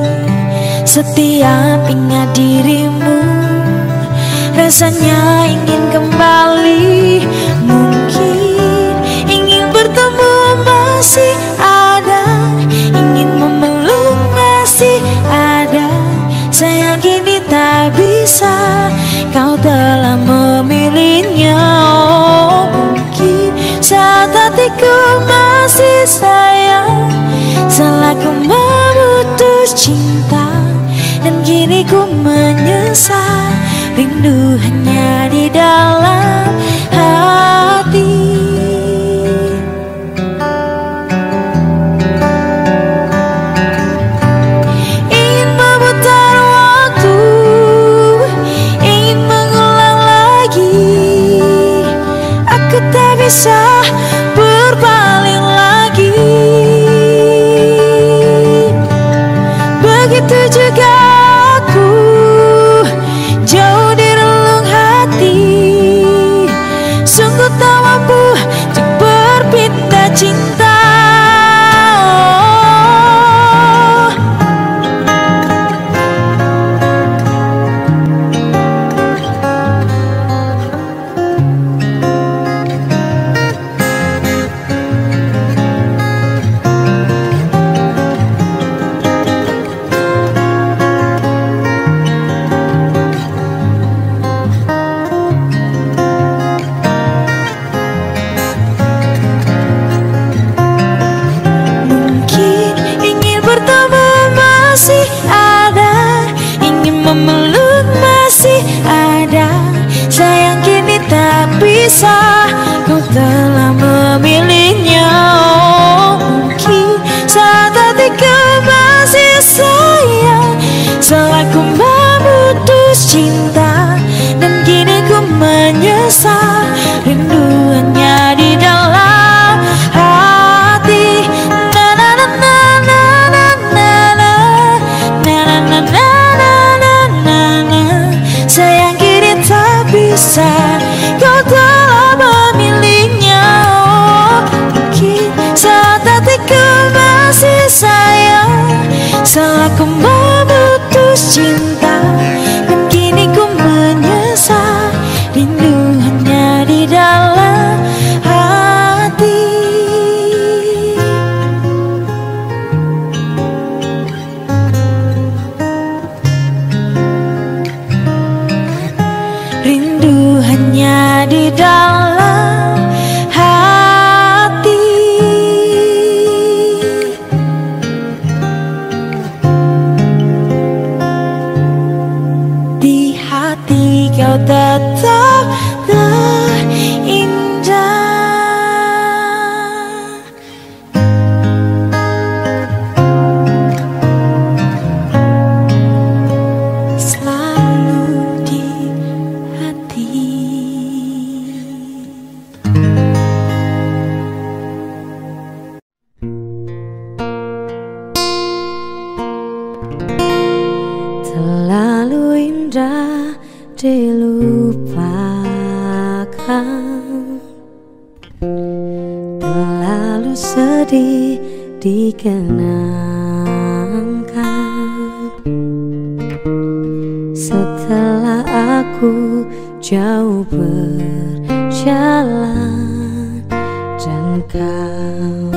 Setiap ingat dirimu, rasanya ingin kembali. Mungkin ingin bertemu masih ada, ingin memeluk masih ada. Sayang kini tak bisa, kau telah memilihnya. Mungkin saat hatiku masih sayang, setelah ku memutus cinta, dan kini ku menyesal. Rindu hanya di dalam hati. Ingin memutar waktu, ingin mengulang lagi. Aku tak bisa berpaling lagi. Begitu juga aku, jauh di relung hati. hanya di dalam hati. Di hati kau tetap terindah. Terlalu indah dilupakan, terlalu sedih dikenangkan. Setelah aku jauh berjalan dan kau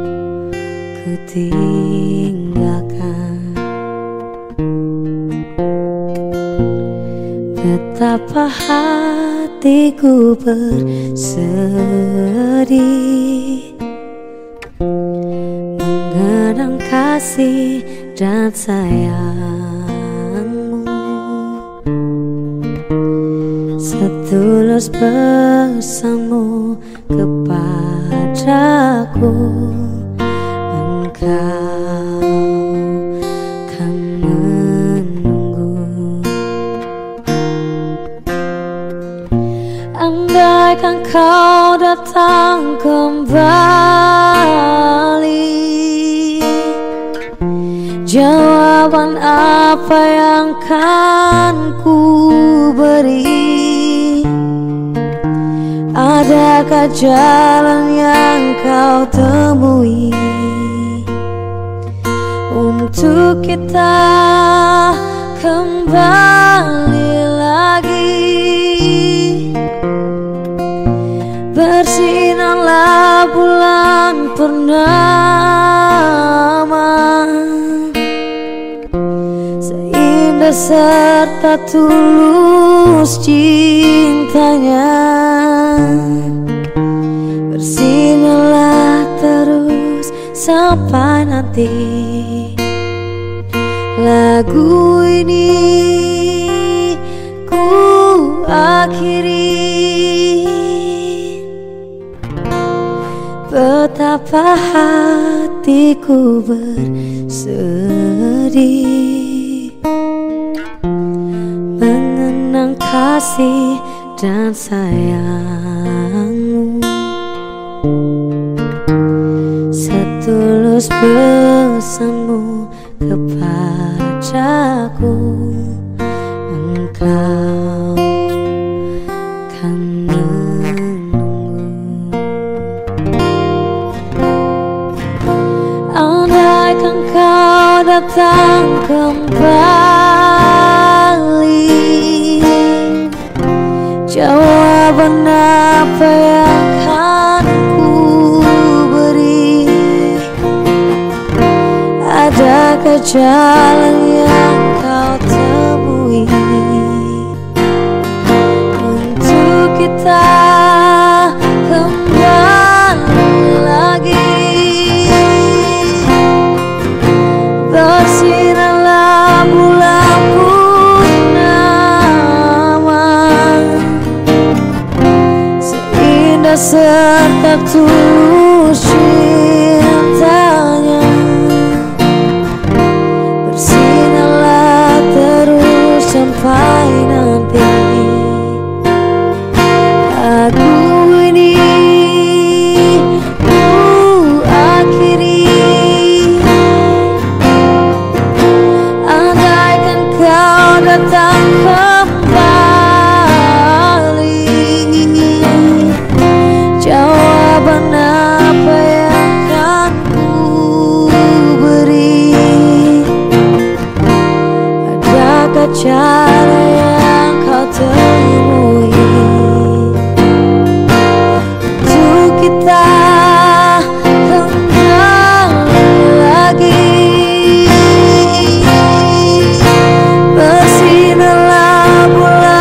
kutinggalkan, betapa hatiku bersedih mengenang kasih dan sayangmu. Setulus pesanmu kepadaku, engkau kan menunggu. Andaikan kau datang kembali, jawaban apa yang kan ku beri? Adakah jalan yang kau temui untuk kita kembali lagi? Bersinarlah bulan purnama, seindah serta tulus cintanya. Bersinarlah terus sampai nanti lagu ini ku akhiri. Betapa hatiku bersedih mengenang kasih dan sayangmu. Setulus pesanmu kepadaku, engkau kan menunggu. Andaikan kau datang kembali, jawaban apa yang kan ku beri? Adakah jalan yang kau temui untuk kita kembali lagi? Bersinarlah bulan purnama, seindah serta tulus cintanya. Bersinarlah terus sampai nanti lagu ini ku akhiri. Andaikan kau datang kembali, jawaban apa yang kan ku beri? Adakah cara yang kau temui untuk kita kembali lagi? Bersinarlah bulan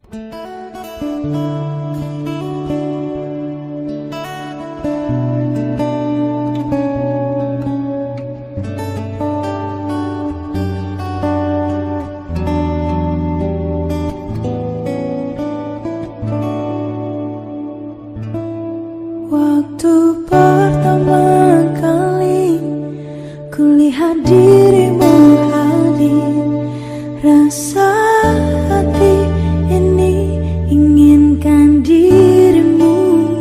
Waktu pertama kali kulihat dirimu hadir, rasa hati ini inginkan dirimu.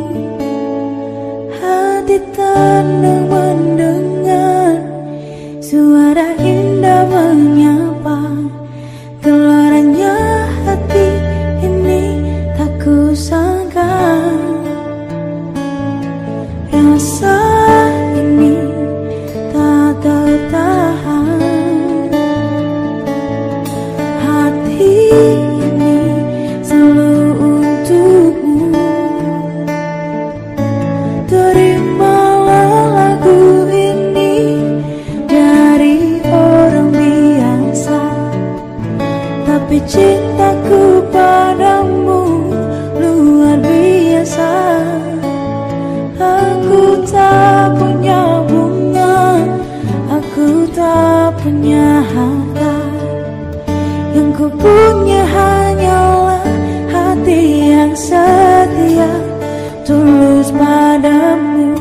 Hati tenang mendengar suara indah menyapa, keluarnya hati ini tak kusangka. Rasa ini tak tertahan, hati ini selalu untukmu. Terimalah lagu ini dari orang biasa, tapi cintaku padamu luar biasa. Aku tak punya bunga, aku tak punya harta, yang ku punya hanyalah hati yang setia, tulus padamu.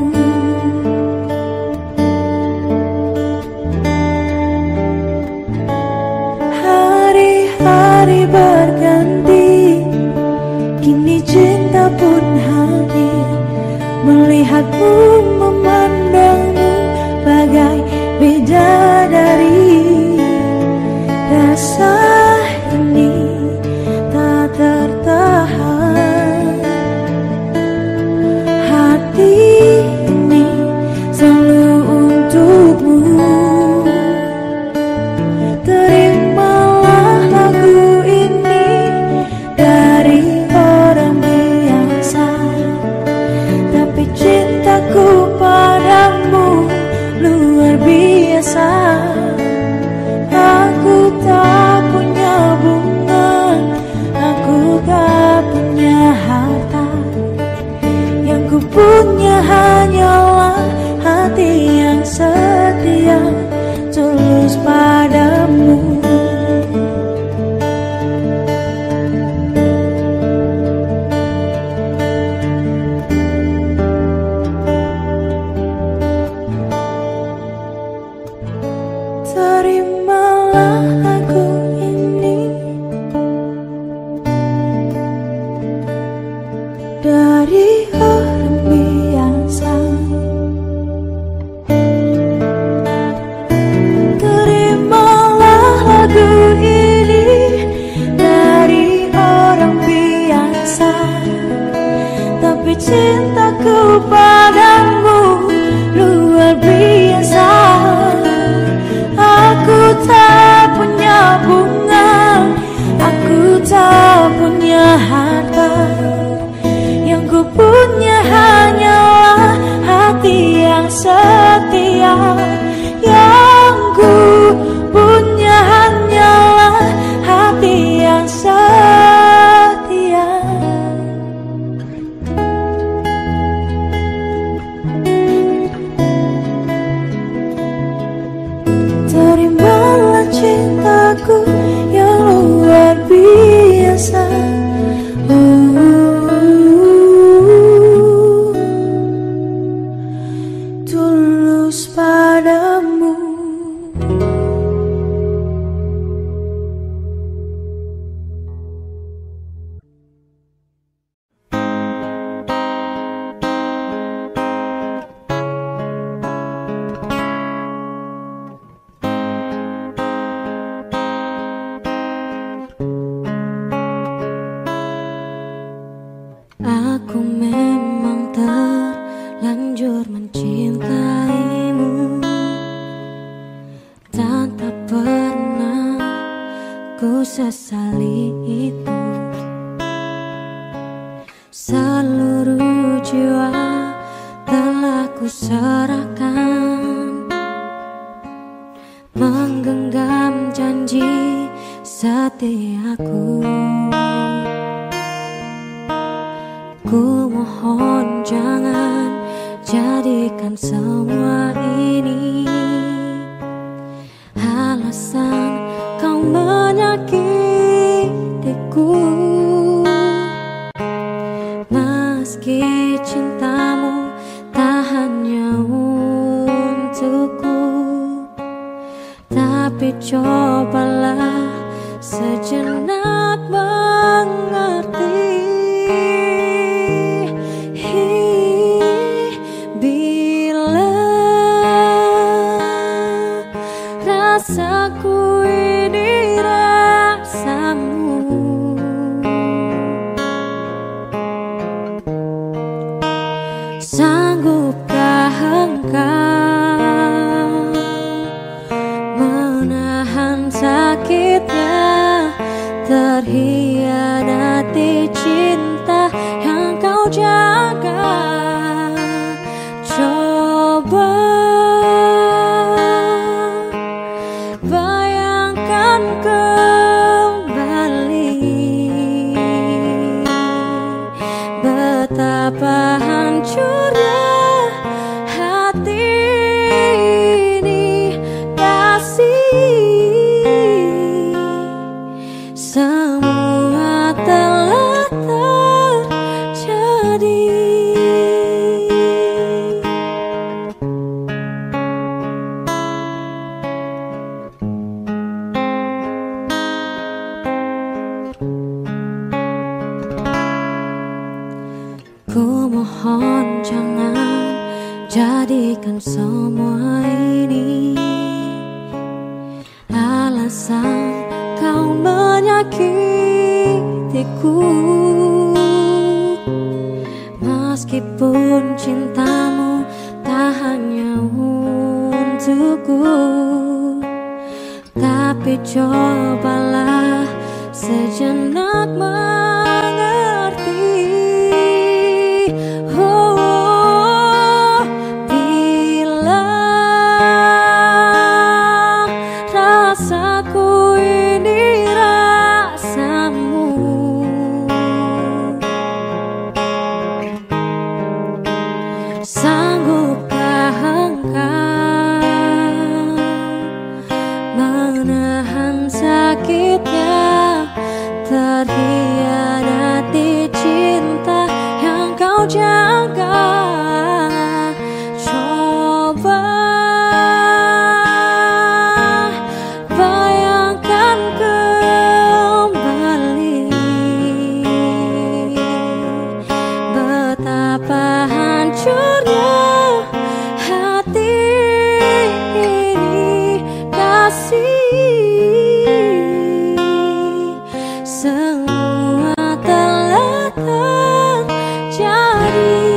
Hari-hari berganti, kini cinta pun hadir. Melihatmu, memandangmu bagai bidadari. Rasa ini tak tertahan, hati ini selalu untukmu. Terimalah lagu ini dari orang biasa, tapi cintaku padamu luar biasa. Aku tak punya bunga, aku tak punya harta, yang ku punya hanyalah hati yang setia, tulus padamu. Terimalah lagu ini dari orang biasa. Terimalah lagu ini dari orang biasa, tapi cintaku padamu luar biasa. Aku tak punya bunga, aku tak punya harta, yang ku punya hanyalah hati yang setia, yang ku punya hanyalah hati yang setia. Terimalah cintaku yang luar biasa. Tulus padamu.
Aku memang terlanjur mencintaimu, tak pernah ku sesali itu. Seluruh jiwa telah ku serahkan, menggenggam janji setiaku. Ku mohon jangan jadikan semua ini alasan kau menyakitiku. Meski cintamu tak hanya untukku, tapi cobalah sejenak mengerti. Bila rasaku ini rasamu, sanggupkah engkau menahan sakitnya terhianati cinta yang kau jaga? Coba bayangkan kembali betapa hancurnya hati ini. Kasih, semua telah terjadi. Ku mohon jangan jadikan semua ini alasan kau menyakitiku. Meskipun cintamu tak hanya untukku, tapi cobalah sejenak mengerti. Oh, bila rasaku ini rasamu, sanggupkah engkau menahan sakitnya terhianati cinta yang kau jaga? Coba bayangkan kembali betapa hancurnya hati ini. Kasih, semua telah terjadi.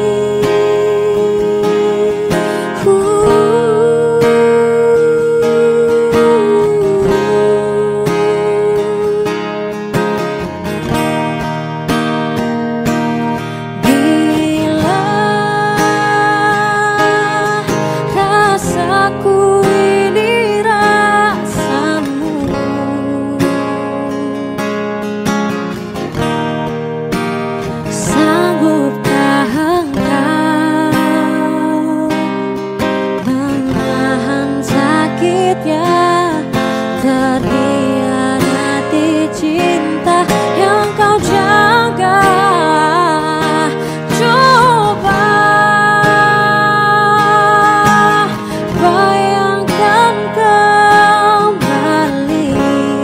Bila rasaku ini rasamu, sanggupkah engkau menahan sakitnya terhianati cinta yang kau jaga? Coba bayangkan kembali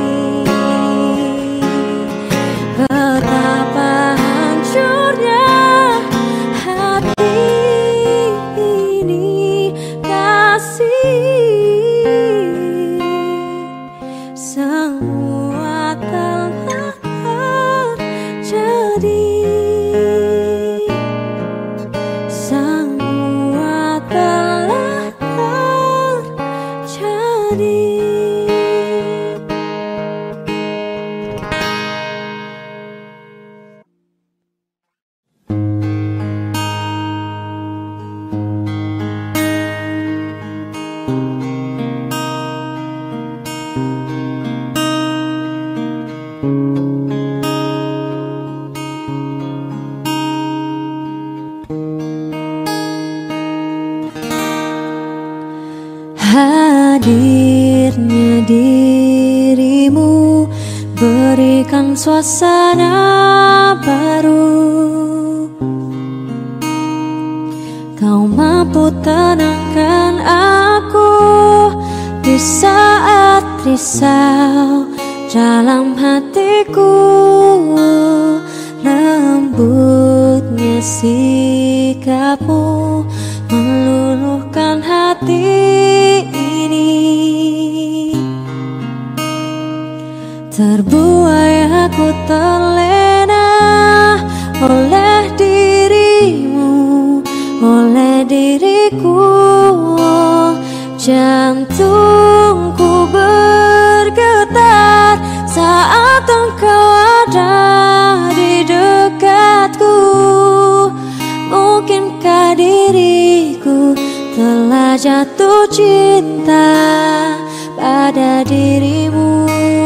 betapa hancurnya hati ini. Kasih, semua telah terjadi. Semua telah terjadi. suasana baru. Kau mampu tenangkan aku di saat risau dalam hatiku. Lembutnya sikapmu meluluhkan hati ini. Terbuai aku terlena oleh dirimu, oleh diriku. Jantungku bergetar saat engkau ada di dekatku. Mungkinkah diriku telah jatuh cinta pada dirimu?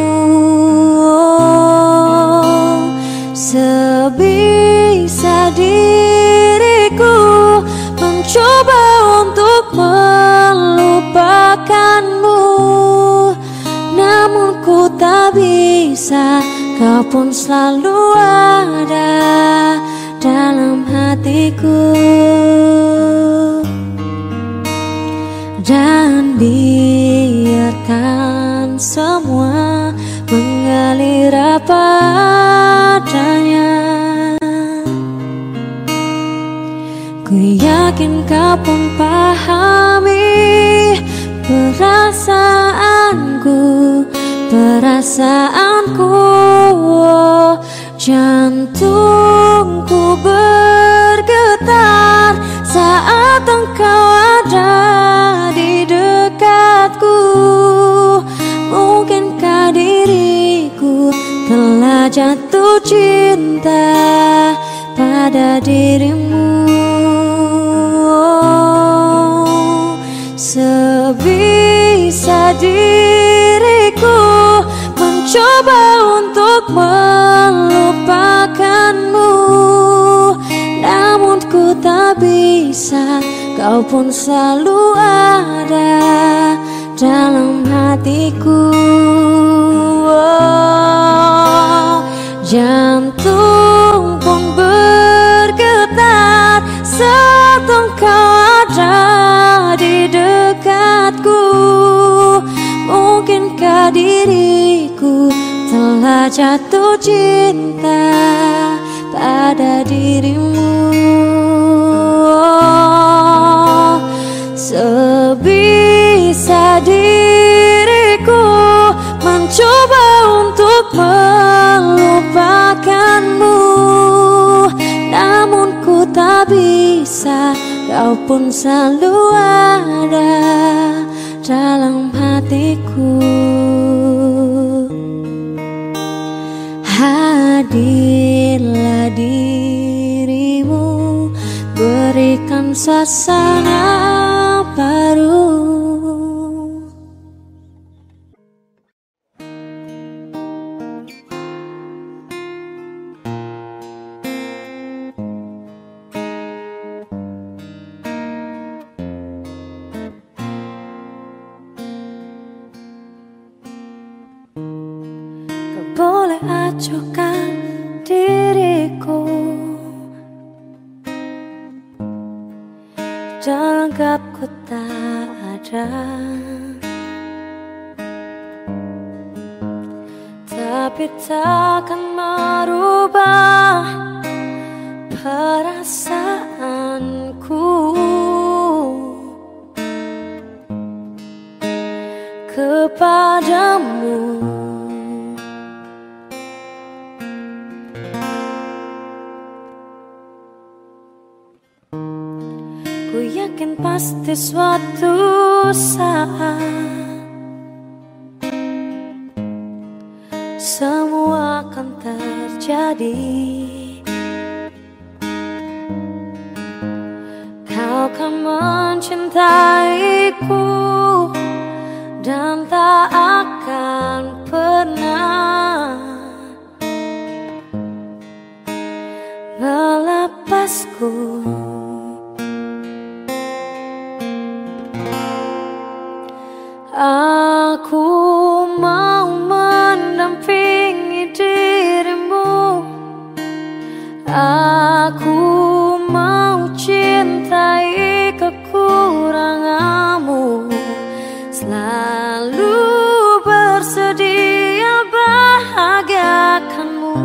Sebisa diriku mencoba untuk melupakanmu, namun ku tak bisa. Kau pun selalu ada dalam hatiku. Dan biarkan semua mengalir apa adanya. Ku yakin kau pun pahami perasaanku. Jantungku bergetar saat engkau ada di dekatku. Mungkinkah diriku telah jatuh cinta pada dirimu? Sebisa diriku mencoba untuk melupakanmu, namun ku tak bisa. Kau pun selalu ada dalam hatiku. Jantung pun bergetar saat engkau ada di dekatku. Mungkinkah diriku telah jatuh cinta pada dirimu? Sebisa diriku mencoba untuk melupakanmu, namun ku tak bisa. Kau pun selalu ada dalam hatiku. Hadirlah dirimu, berikan suasana baru.
Boleh acuhkan diriku, jangan anggap ku tak ada. Tapi takkan merubah perasaanku kepadamu. Ku yakin pasti suatu saat semua akan terjadi. Kau kan mencintaiku dan tak akan pernah melepasku. Aku mau mendampingi dirimu Aku mau cintai kekuranganmu, selalu bersedia bahagiakanmu.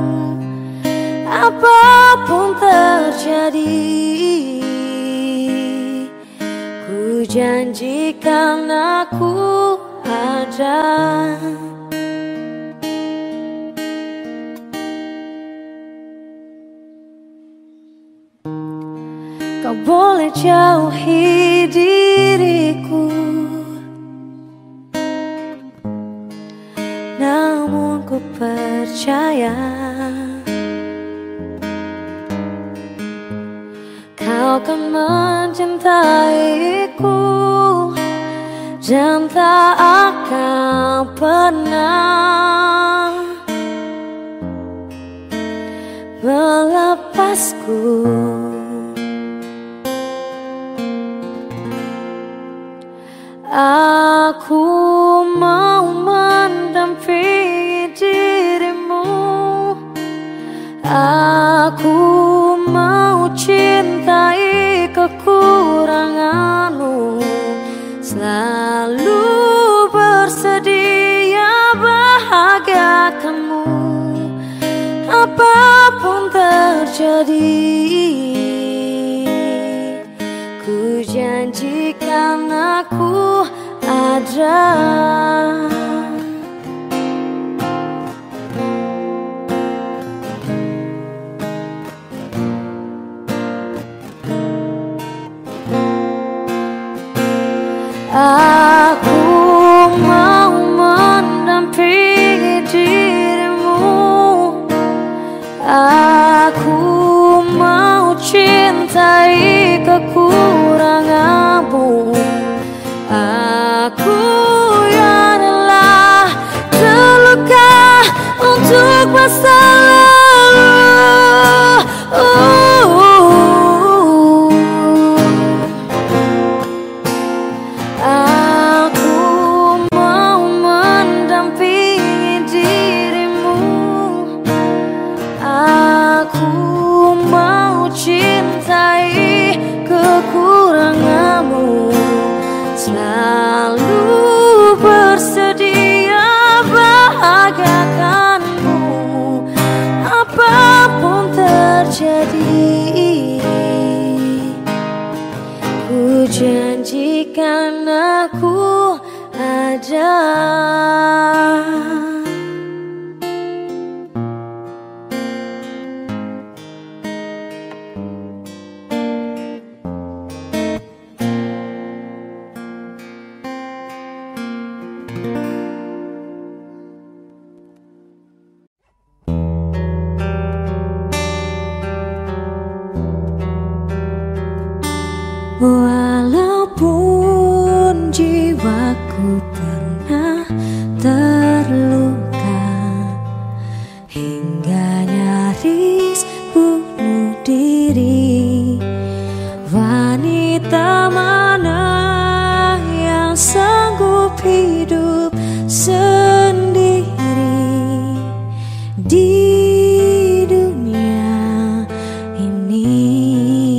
Apapun terjadi, ku janjikan aku ada. Kau boleh jauhi diriku, namun ku percaya kau kan mencintaiku dan tak akan pernah melepasku. Aku mau mendampingi dirimu, aku mau cintai kekuranganmu, selalu bersedia bahagiakanmu. Apapun terjadi, ku janjikan aku ada. Aku mau mendampingi dirimu, aku mau cintai kekuranganmu. Aku yang telah terluka untuk masa lalu. Aku mau mendampingi dirimu, aku mau cintai kekuranganmu, selalu bersedia bahagiakanmu. Apapun terjadi, ku janjikan aku ada. Walaupun jiwaku pernah terluka hingga nyaris bunuh diri, wanita mana yang sanggup hidup sendiri di dunia ini?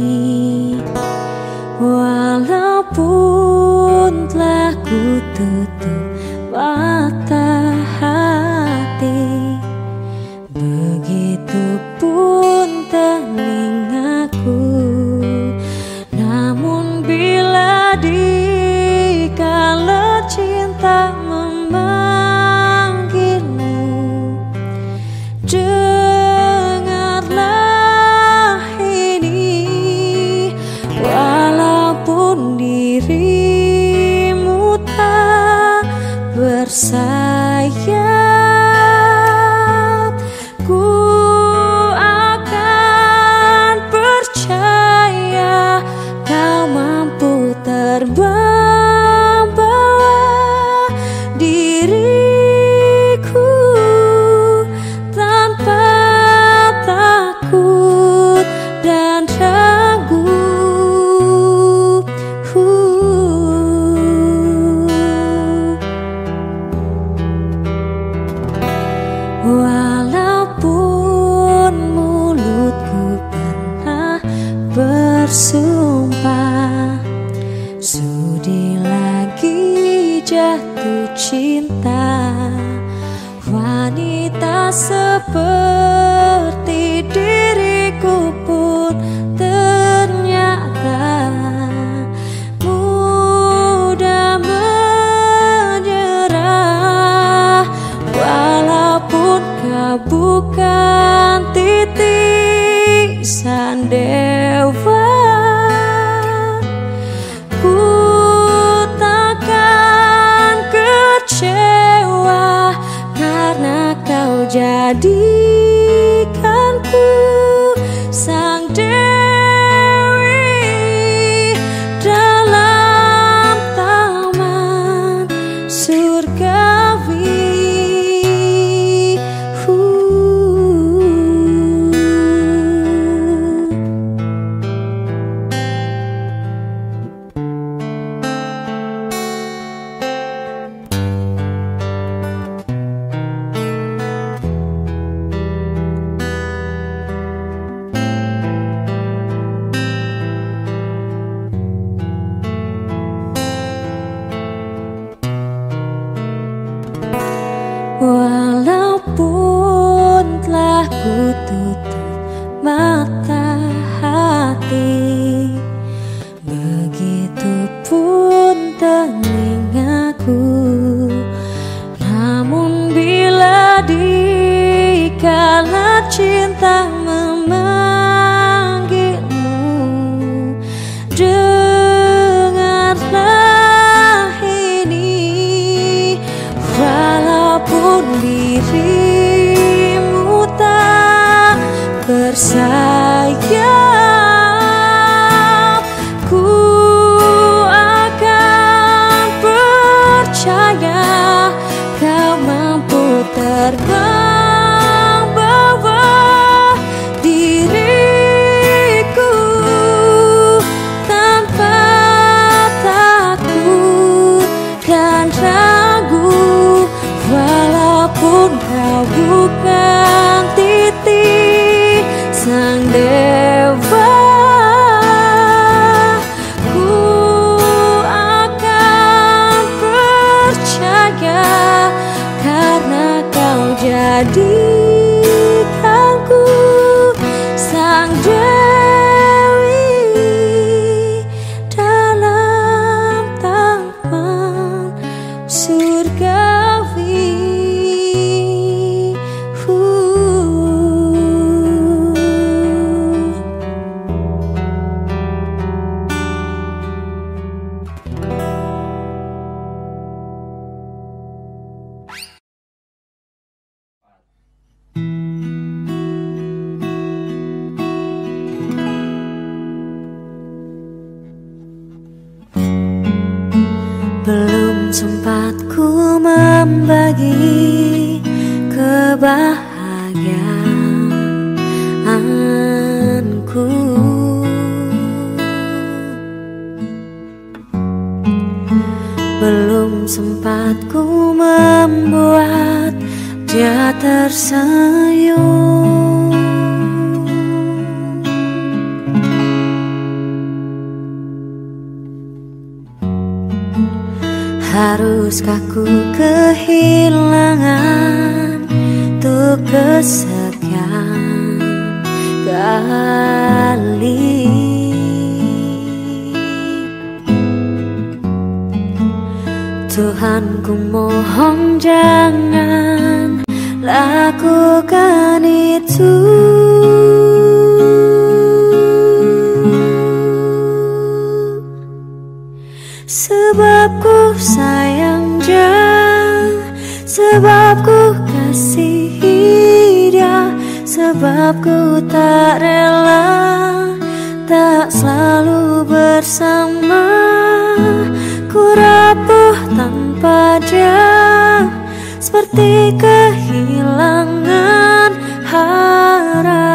Walaupun telah ku tutup bersumpah, sudi lagi jatuh cinta. Wanita seperti diriku pun ternyata mudah menyerah. Walaupun kau bukan titisan dewa, ku takkan kecewa karena kau jadikanku sang dewi dalam taman surgawi. Walaupun telah ku tutup mata hati, begitupun telingaku, namun bila dikala cinta memanggilmu, dengarlah ini. Walaupun dirimu tak bersayap, ku akan percaya kau mampu terbang bawah diriku tanpa takut dan ragu. Walaupun kau bukan titisan dewa, ku akan percaya karena kau jadikanku sang dewi dalam taman surgawi. Belum sempat ku membagi kebahagiaanku, belum sempat ku membuat dia tersenyum. Haruskah ku kehilangan untuk kesekian kali? Tuhan, ku mohon jangan lakukan itu. Sebab ku sayang dia, sebab ku kasihi dia, sebab ku tak rela tak selalu bersama. Ku rapuh tanpa dia, seperti kehilangan harap.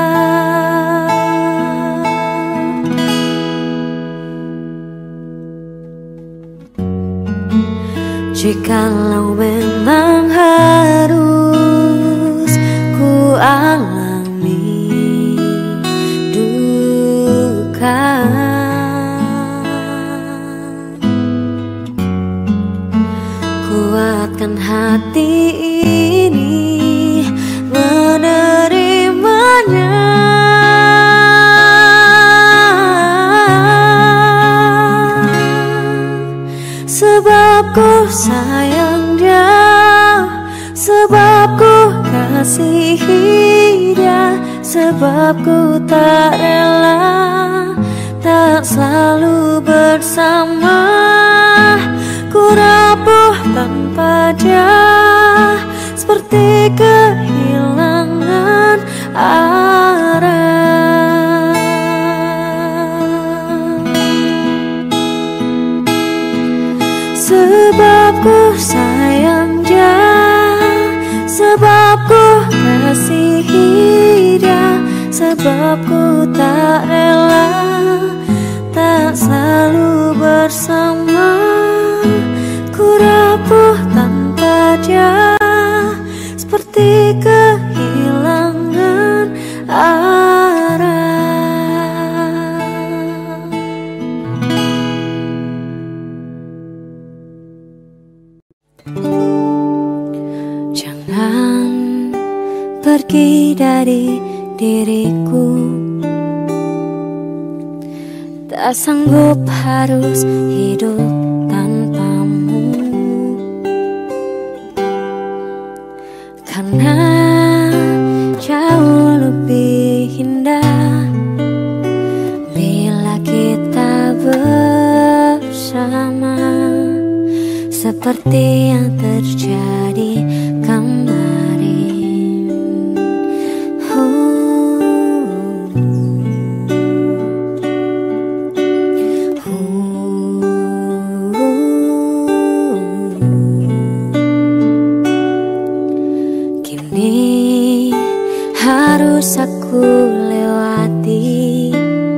Jikalau memang harus ku alami duka, hati ini menerimanya. Sebab ku sayang dia, sebab ku kasihi dia, sebab ku tak rela tak selalu bersama. Ku rapuh tanpa dia, seperti kehilangan arah. Sebab ku sayang dia, sebab ku kasihi dia, sebab ku tak rela tak selalu bersama. Ku rapuh tanpa dia, seperti kehilangan arah. Jangan pergi dari diriku, tak sanggup harus hidup tanpamu. Karena jauh lebih indah bila kita bersama, seperti yang terjadi kemarin. Kini harus aku lewati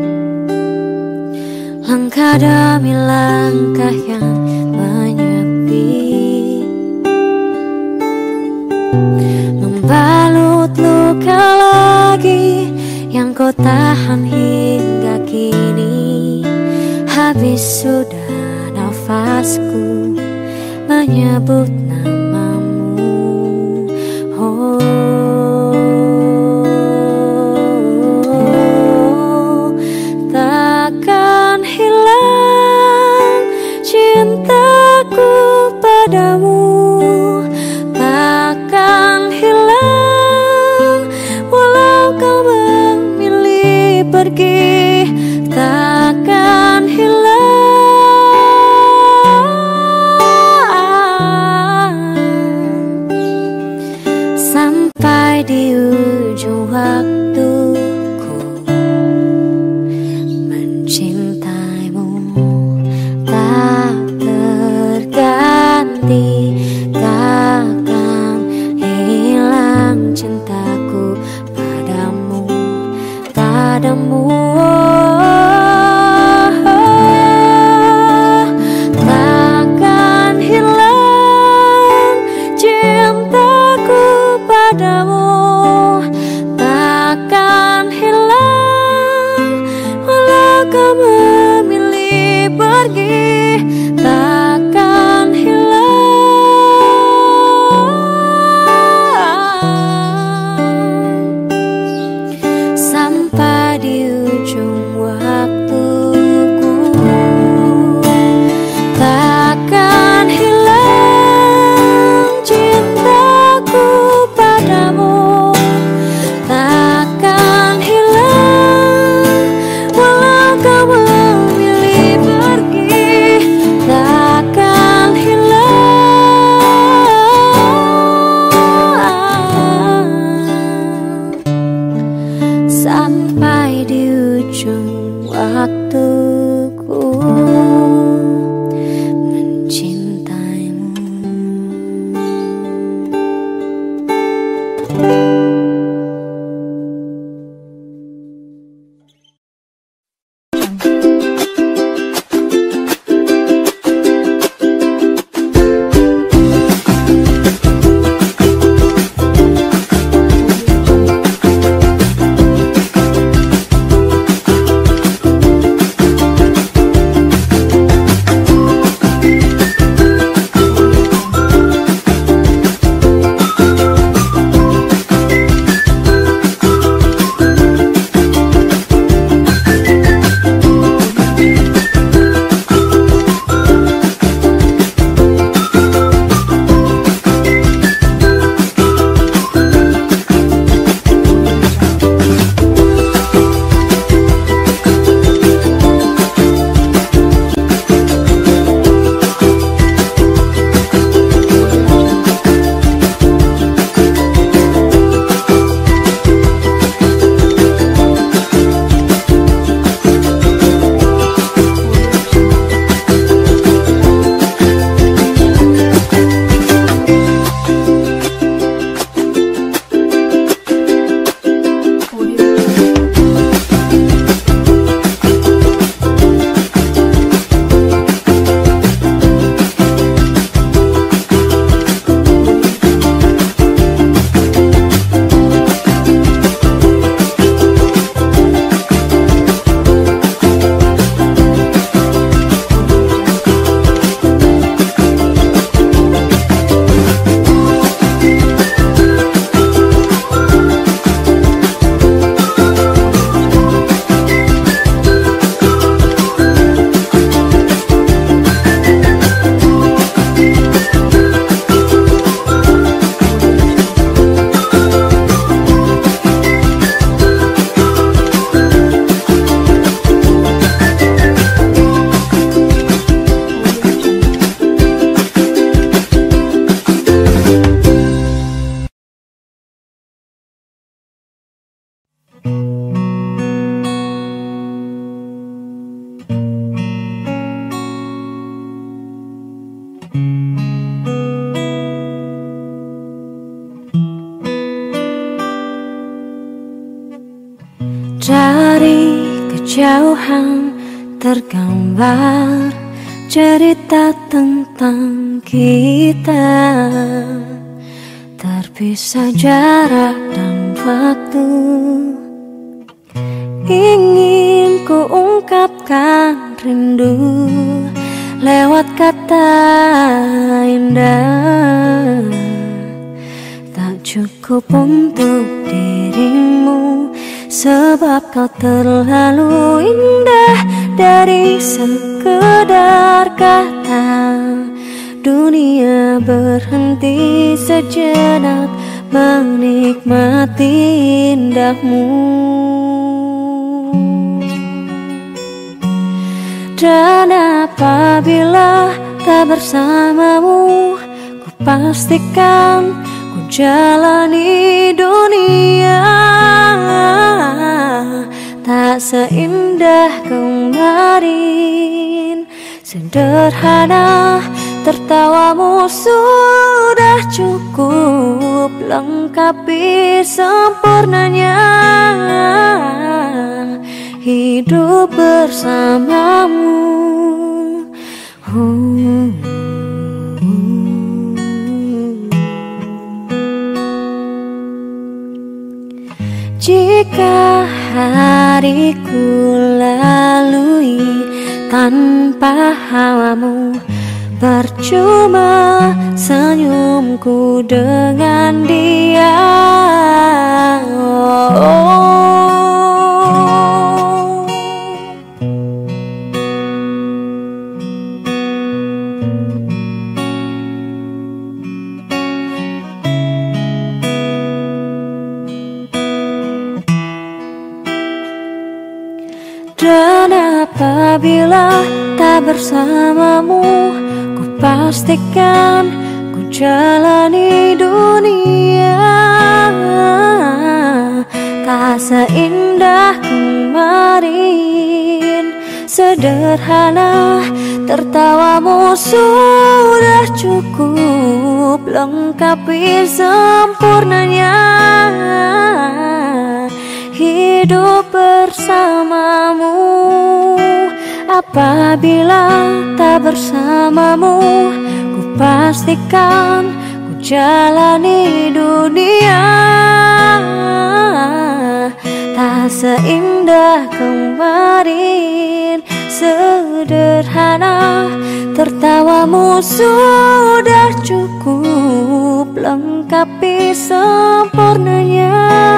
langkah demi langkah yang menyepi, membalut luka lagi yang kau tahan hingga kini. Habis sudah nafasku menyebut namamu. Takkan hilang cintaku padamu, takkan hilang walau kau memilih pergi, takkan hilang sampai di ujung waktuku. Mencintaimu tak terganti, takkan hilang cintaku padamu, padamu. Takkan hilang cintaku padamu, takkan hilang walau kau memilih pergi, takkan hilang sampai di ujung waktuku. Takkan hilang cintaku padamu, takkan hilang walau kau memilih pergi, Dari kejauhan tergambar cerita tentang kita, terpisah jarak dan waktu. Ingin ku ungkapkan rindu lewat kata indah, tak cukup untuk dirimu, sebab kau terlalu indah. Dari sekedar kata, dunia berhenti sejenak menikmati indahmu. Dan apabila tak bersamamu, ku pastikan ku jalani dunia tak seindah kemarin. Sederhana, tertawamu sudah cukup lengkapi sempurnanya hidup bersamamu. Jika hariku lalui tanpa hawamu, percuma senyumku dengan dia. Dan apabila tak bersamamu, ku pastikan ku jalani dunia tak seindah kemarin. Sederhana, tertawamu sudah cukup lengkapi sempurnanya hidup bersamamu. Apabila tak bersamamu, ku pastikan ku jalani dunia tak seindah kemarin. Sederhana, tertawamu sudah cukup lengkapi sempurnanya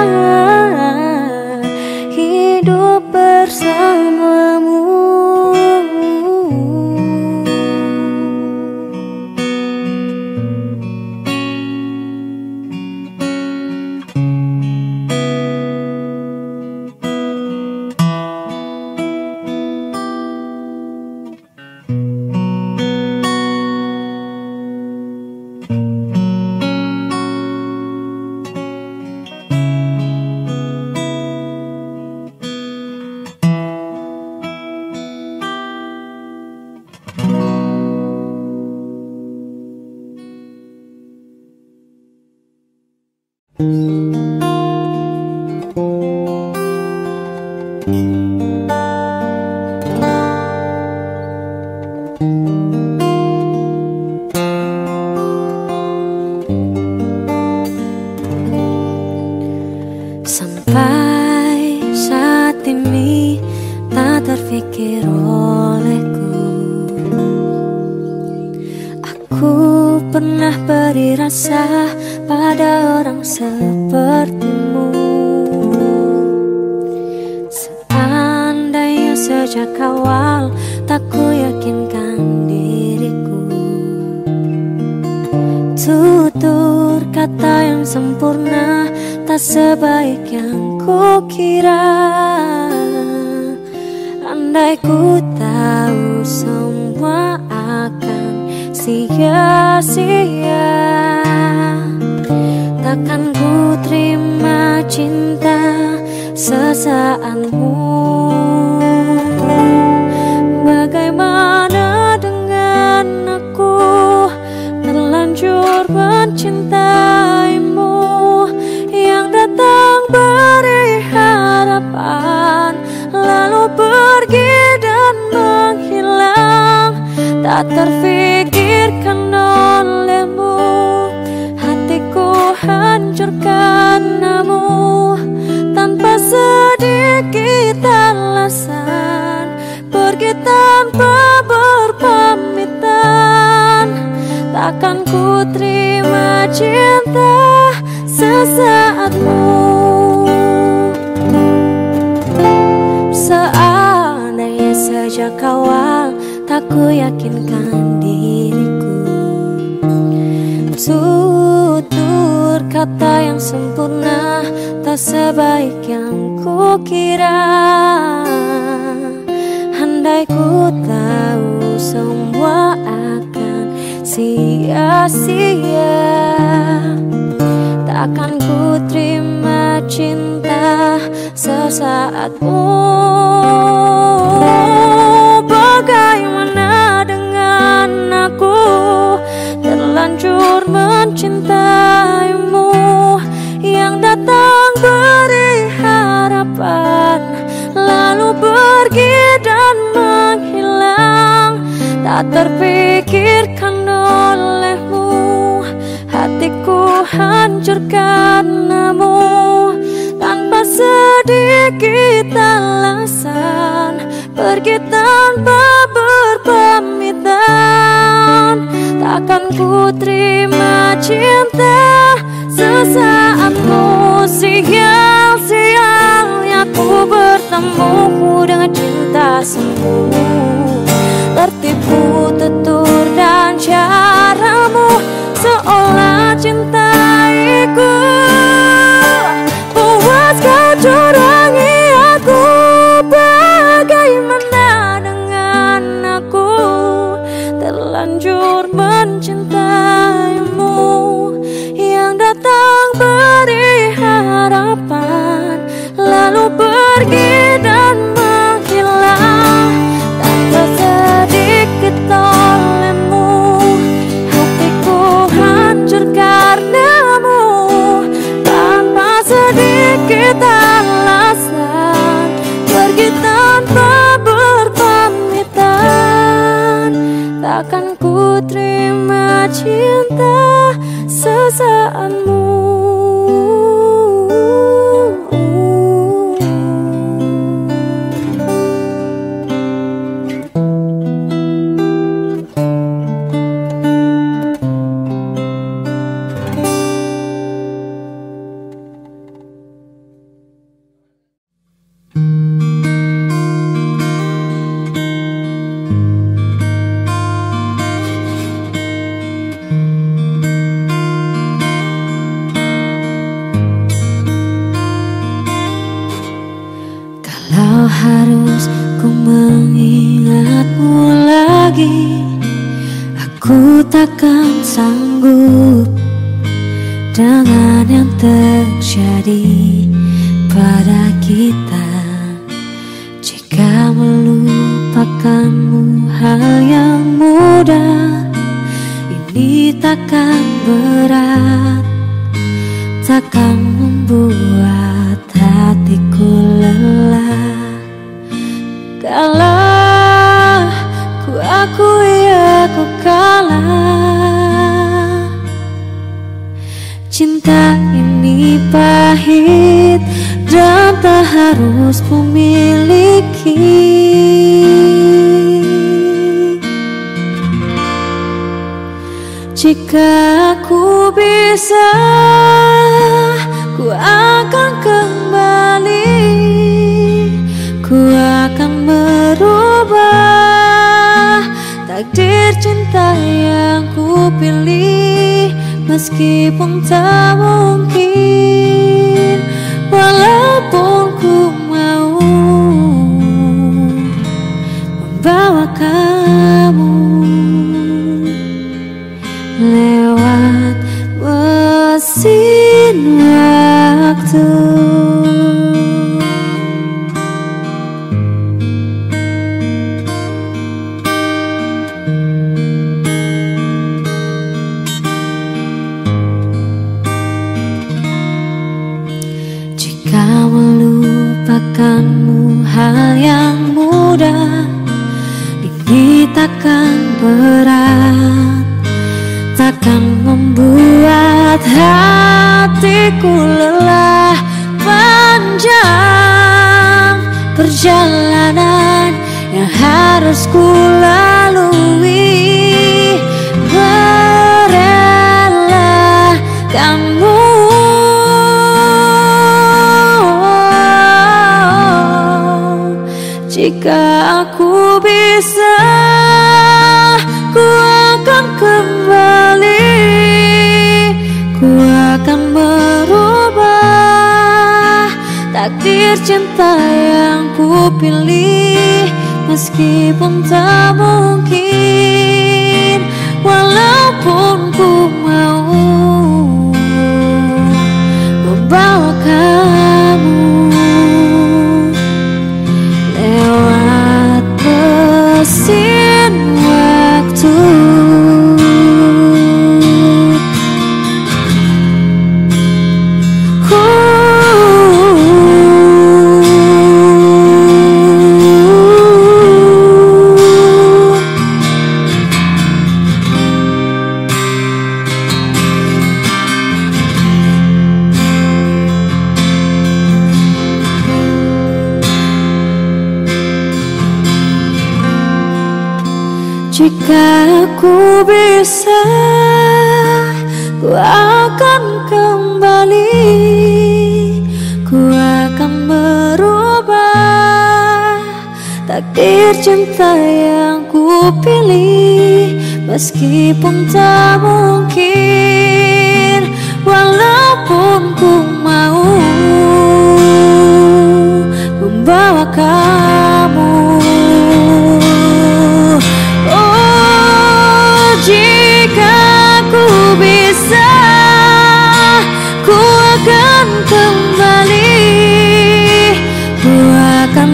hidup bersamamu. Sampai saat ini tak terfikir olehku, aku pernah beri rasa pada orang sepertimu. Seandainya sejak awal tak ku yakinkan diriku, tutur kata yang sempurna tak sebaik yang ku kira. Andai ku tahu semua akan sia-sia, takkan ku terima cinta sesaatmu. Bagaimana dengan aku, terlanjur mencintaimu, yang datang beri harapan
tak terfikirkan olehmu. Hatiku hancur karenamu, tanpa sedikit alasan, pergi tanpa berpamitan. Takkan ku terima cinta sesaatmu. Seandainya sejak awal tak ku yakinkan diriku, tutur kata yang sempurna tak sebaik yang ku kira. Andai ku tahu semua akan sia-sia, takkan ku terima cinta sesaatmu. Bagaimana dengan aku, terlanjur mencintaimu, yang datang beri harapan, lalu pergi dan menghilang. Tak terpikirkan olehmu, hatiku hancur karenamu, tanpa sedikit alasan, pergi tanpa berpamitan. Takkan ku terima cinta sesaatmu. Sial-sialnya ku bertemu dengan cinta semu, tertipu tutur dan caramu, seolah cintaiku. Puas kau curangi aku. Bagaimana dengan aku, terlanjur mencintaimu, yang datang beri harapan, lalu pergi dan menghilang. Tanpa sedikit olehmu, hatiku hancur karenamu, tanpa sedikit alasan, pergi tanpa berpamitan. Takkan ku terima cinta sesaatmu. Kalau harus ku mengingatmu lagi, aku takkan sanggup dengan yang terjadi pada kita. Jika melupakanmu hal yang mudah, ini takkan berat, takkan membuat hatiku lelah. Kalah, ku akui aku kalah. Cinta ini pahit dan tak harus ku miliki. Jika aku bisa, ku akan kembali, ku akan merubah takdir cinta yang ku pilih. Meskipun tak mungkin, walaupun ku mau membawa kamu lewat mesin waktu. Jika melupakanmu hal yang mudah, ini perjalanan yang harus ku lalui, merelakanmu. Jika aku bisa, ku akan kembali, ku akan merubah takdir cinta yang ku pilih. Meskipun tak mungkin, walaupun ku mau membawa kamu lewat mesin waktu. Jika aku bisa, ku akan kembali, ku akan merubah takdir cinta yang ku pilih. Meskipun tak mungkin, walaupun ku mau membawa kamu. Jika ku bisa, ku akan kembali, ku akan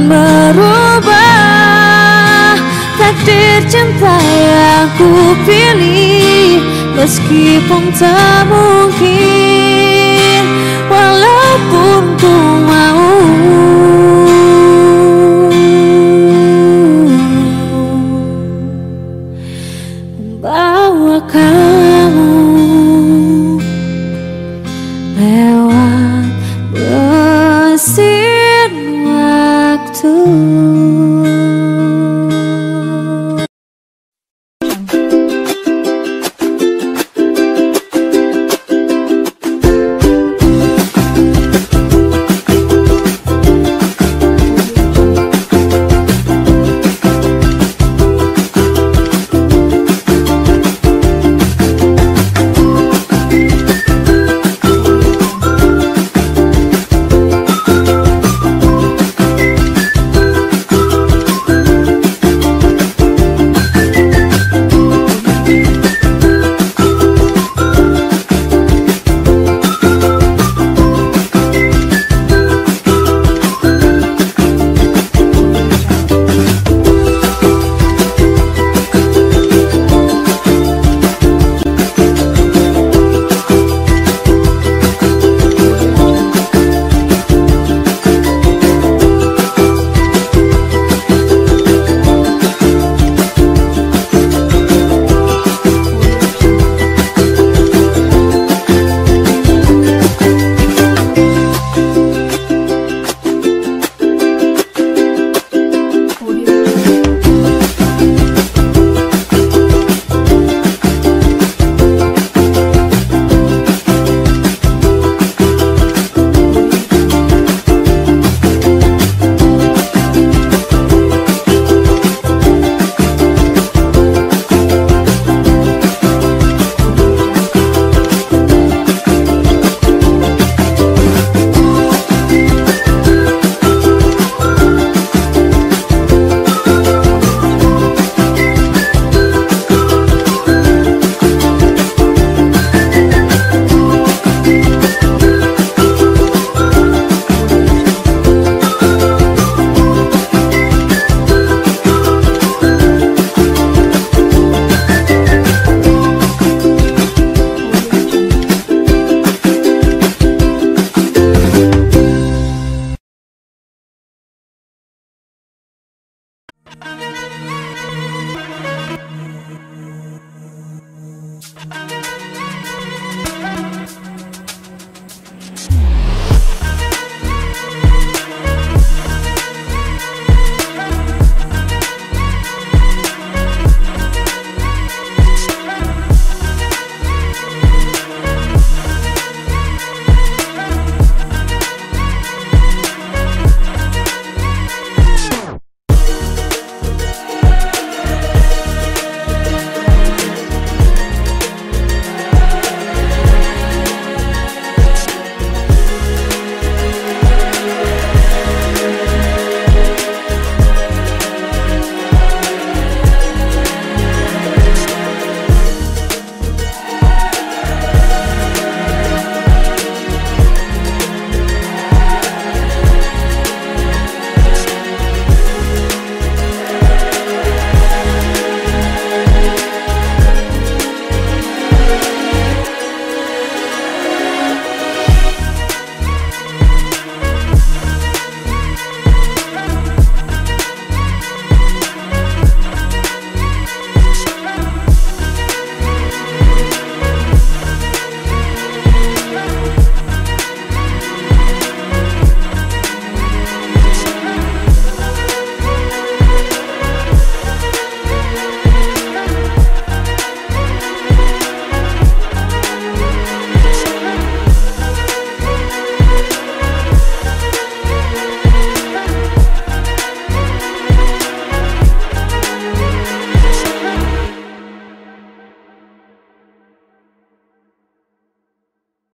merubah takdir cinta yang ku pilih. Meskipun tak mungkin, walaupun ku mau bawa kamu lewat mesin waktu.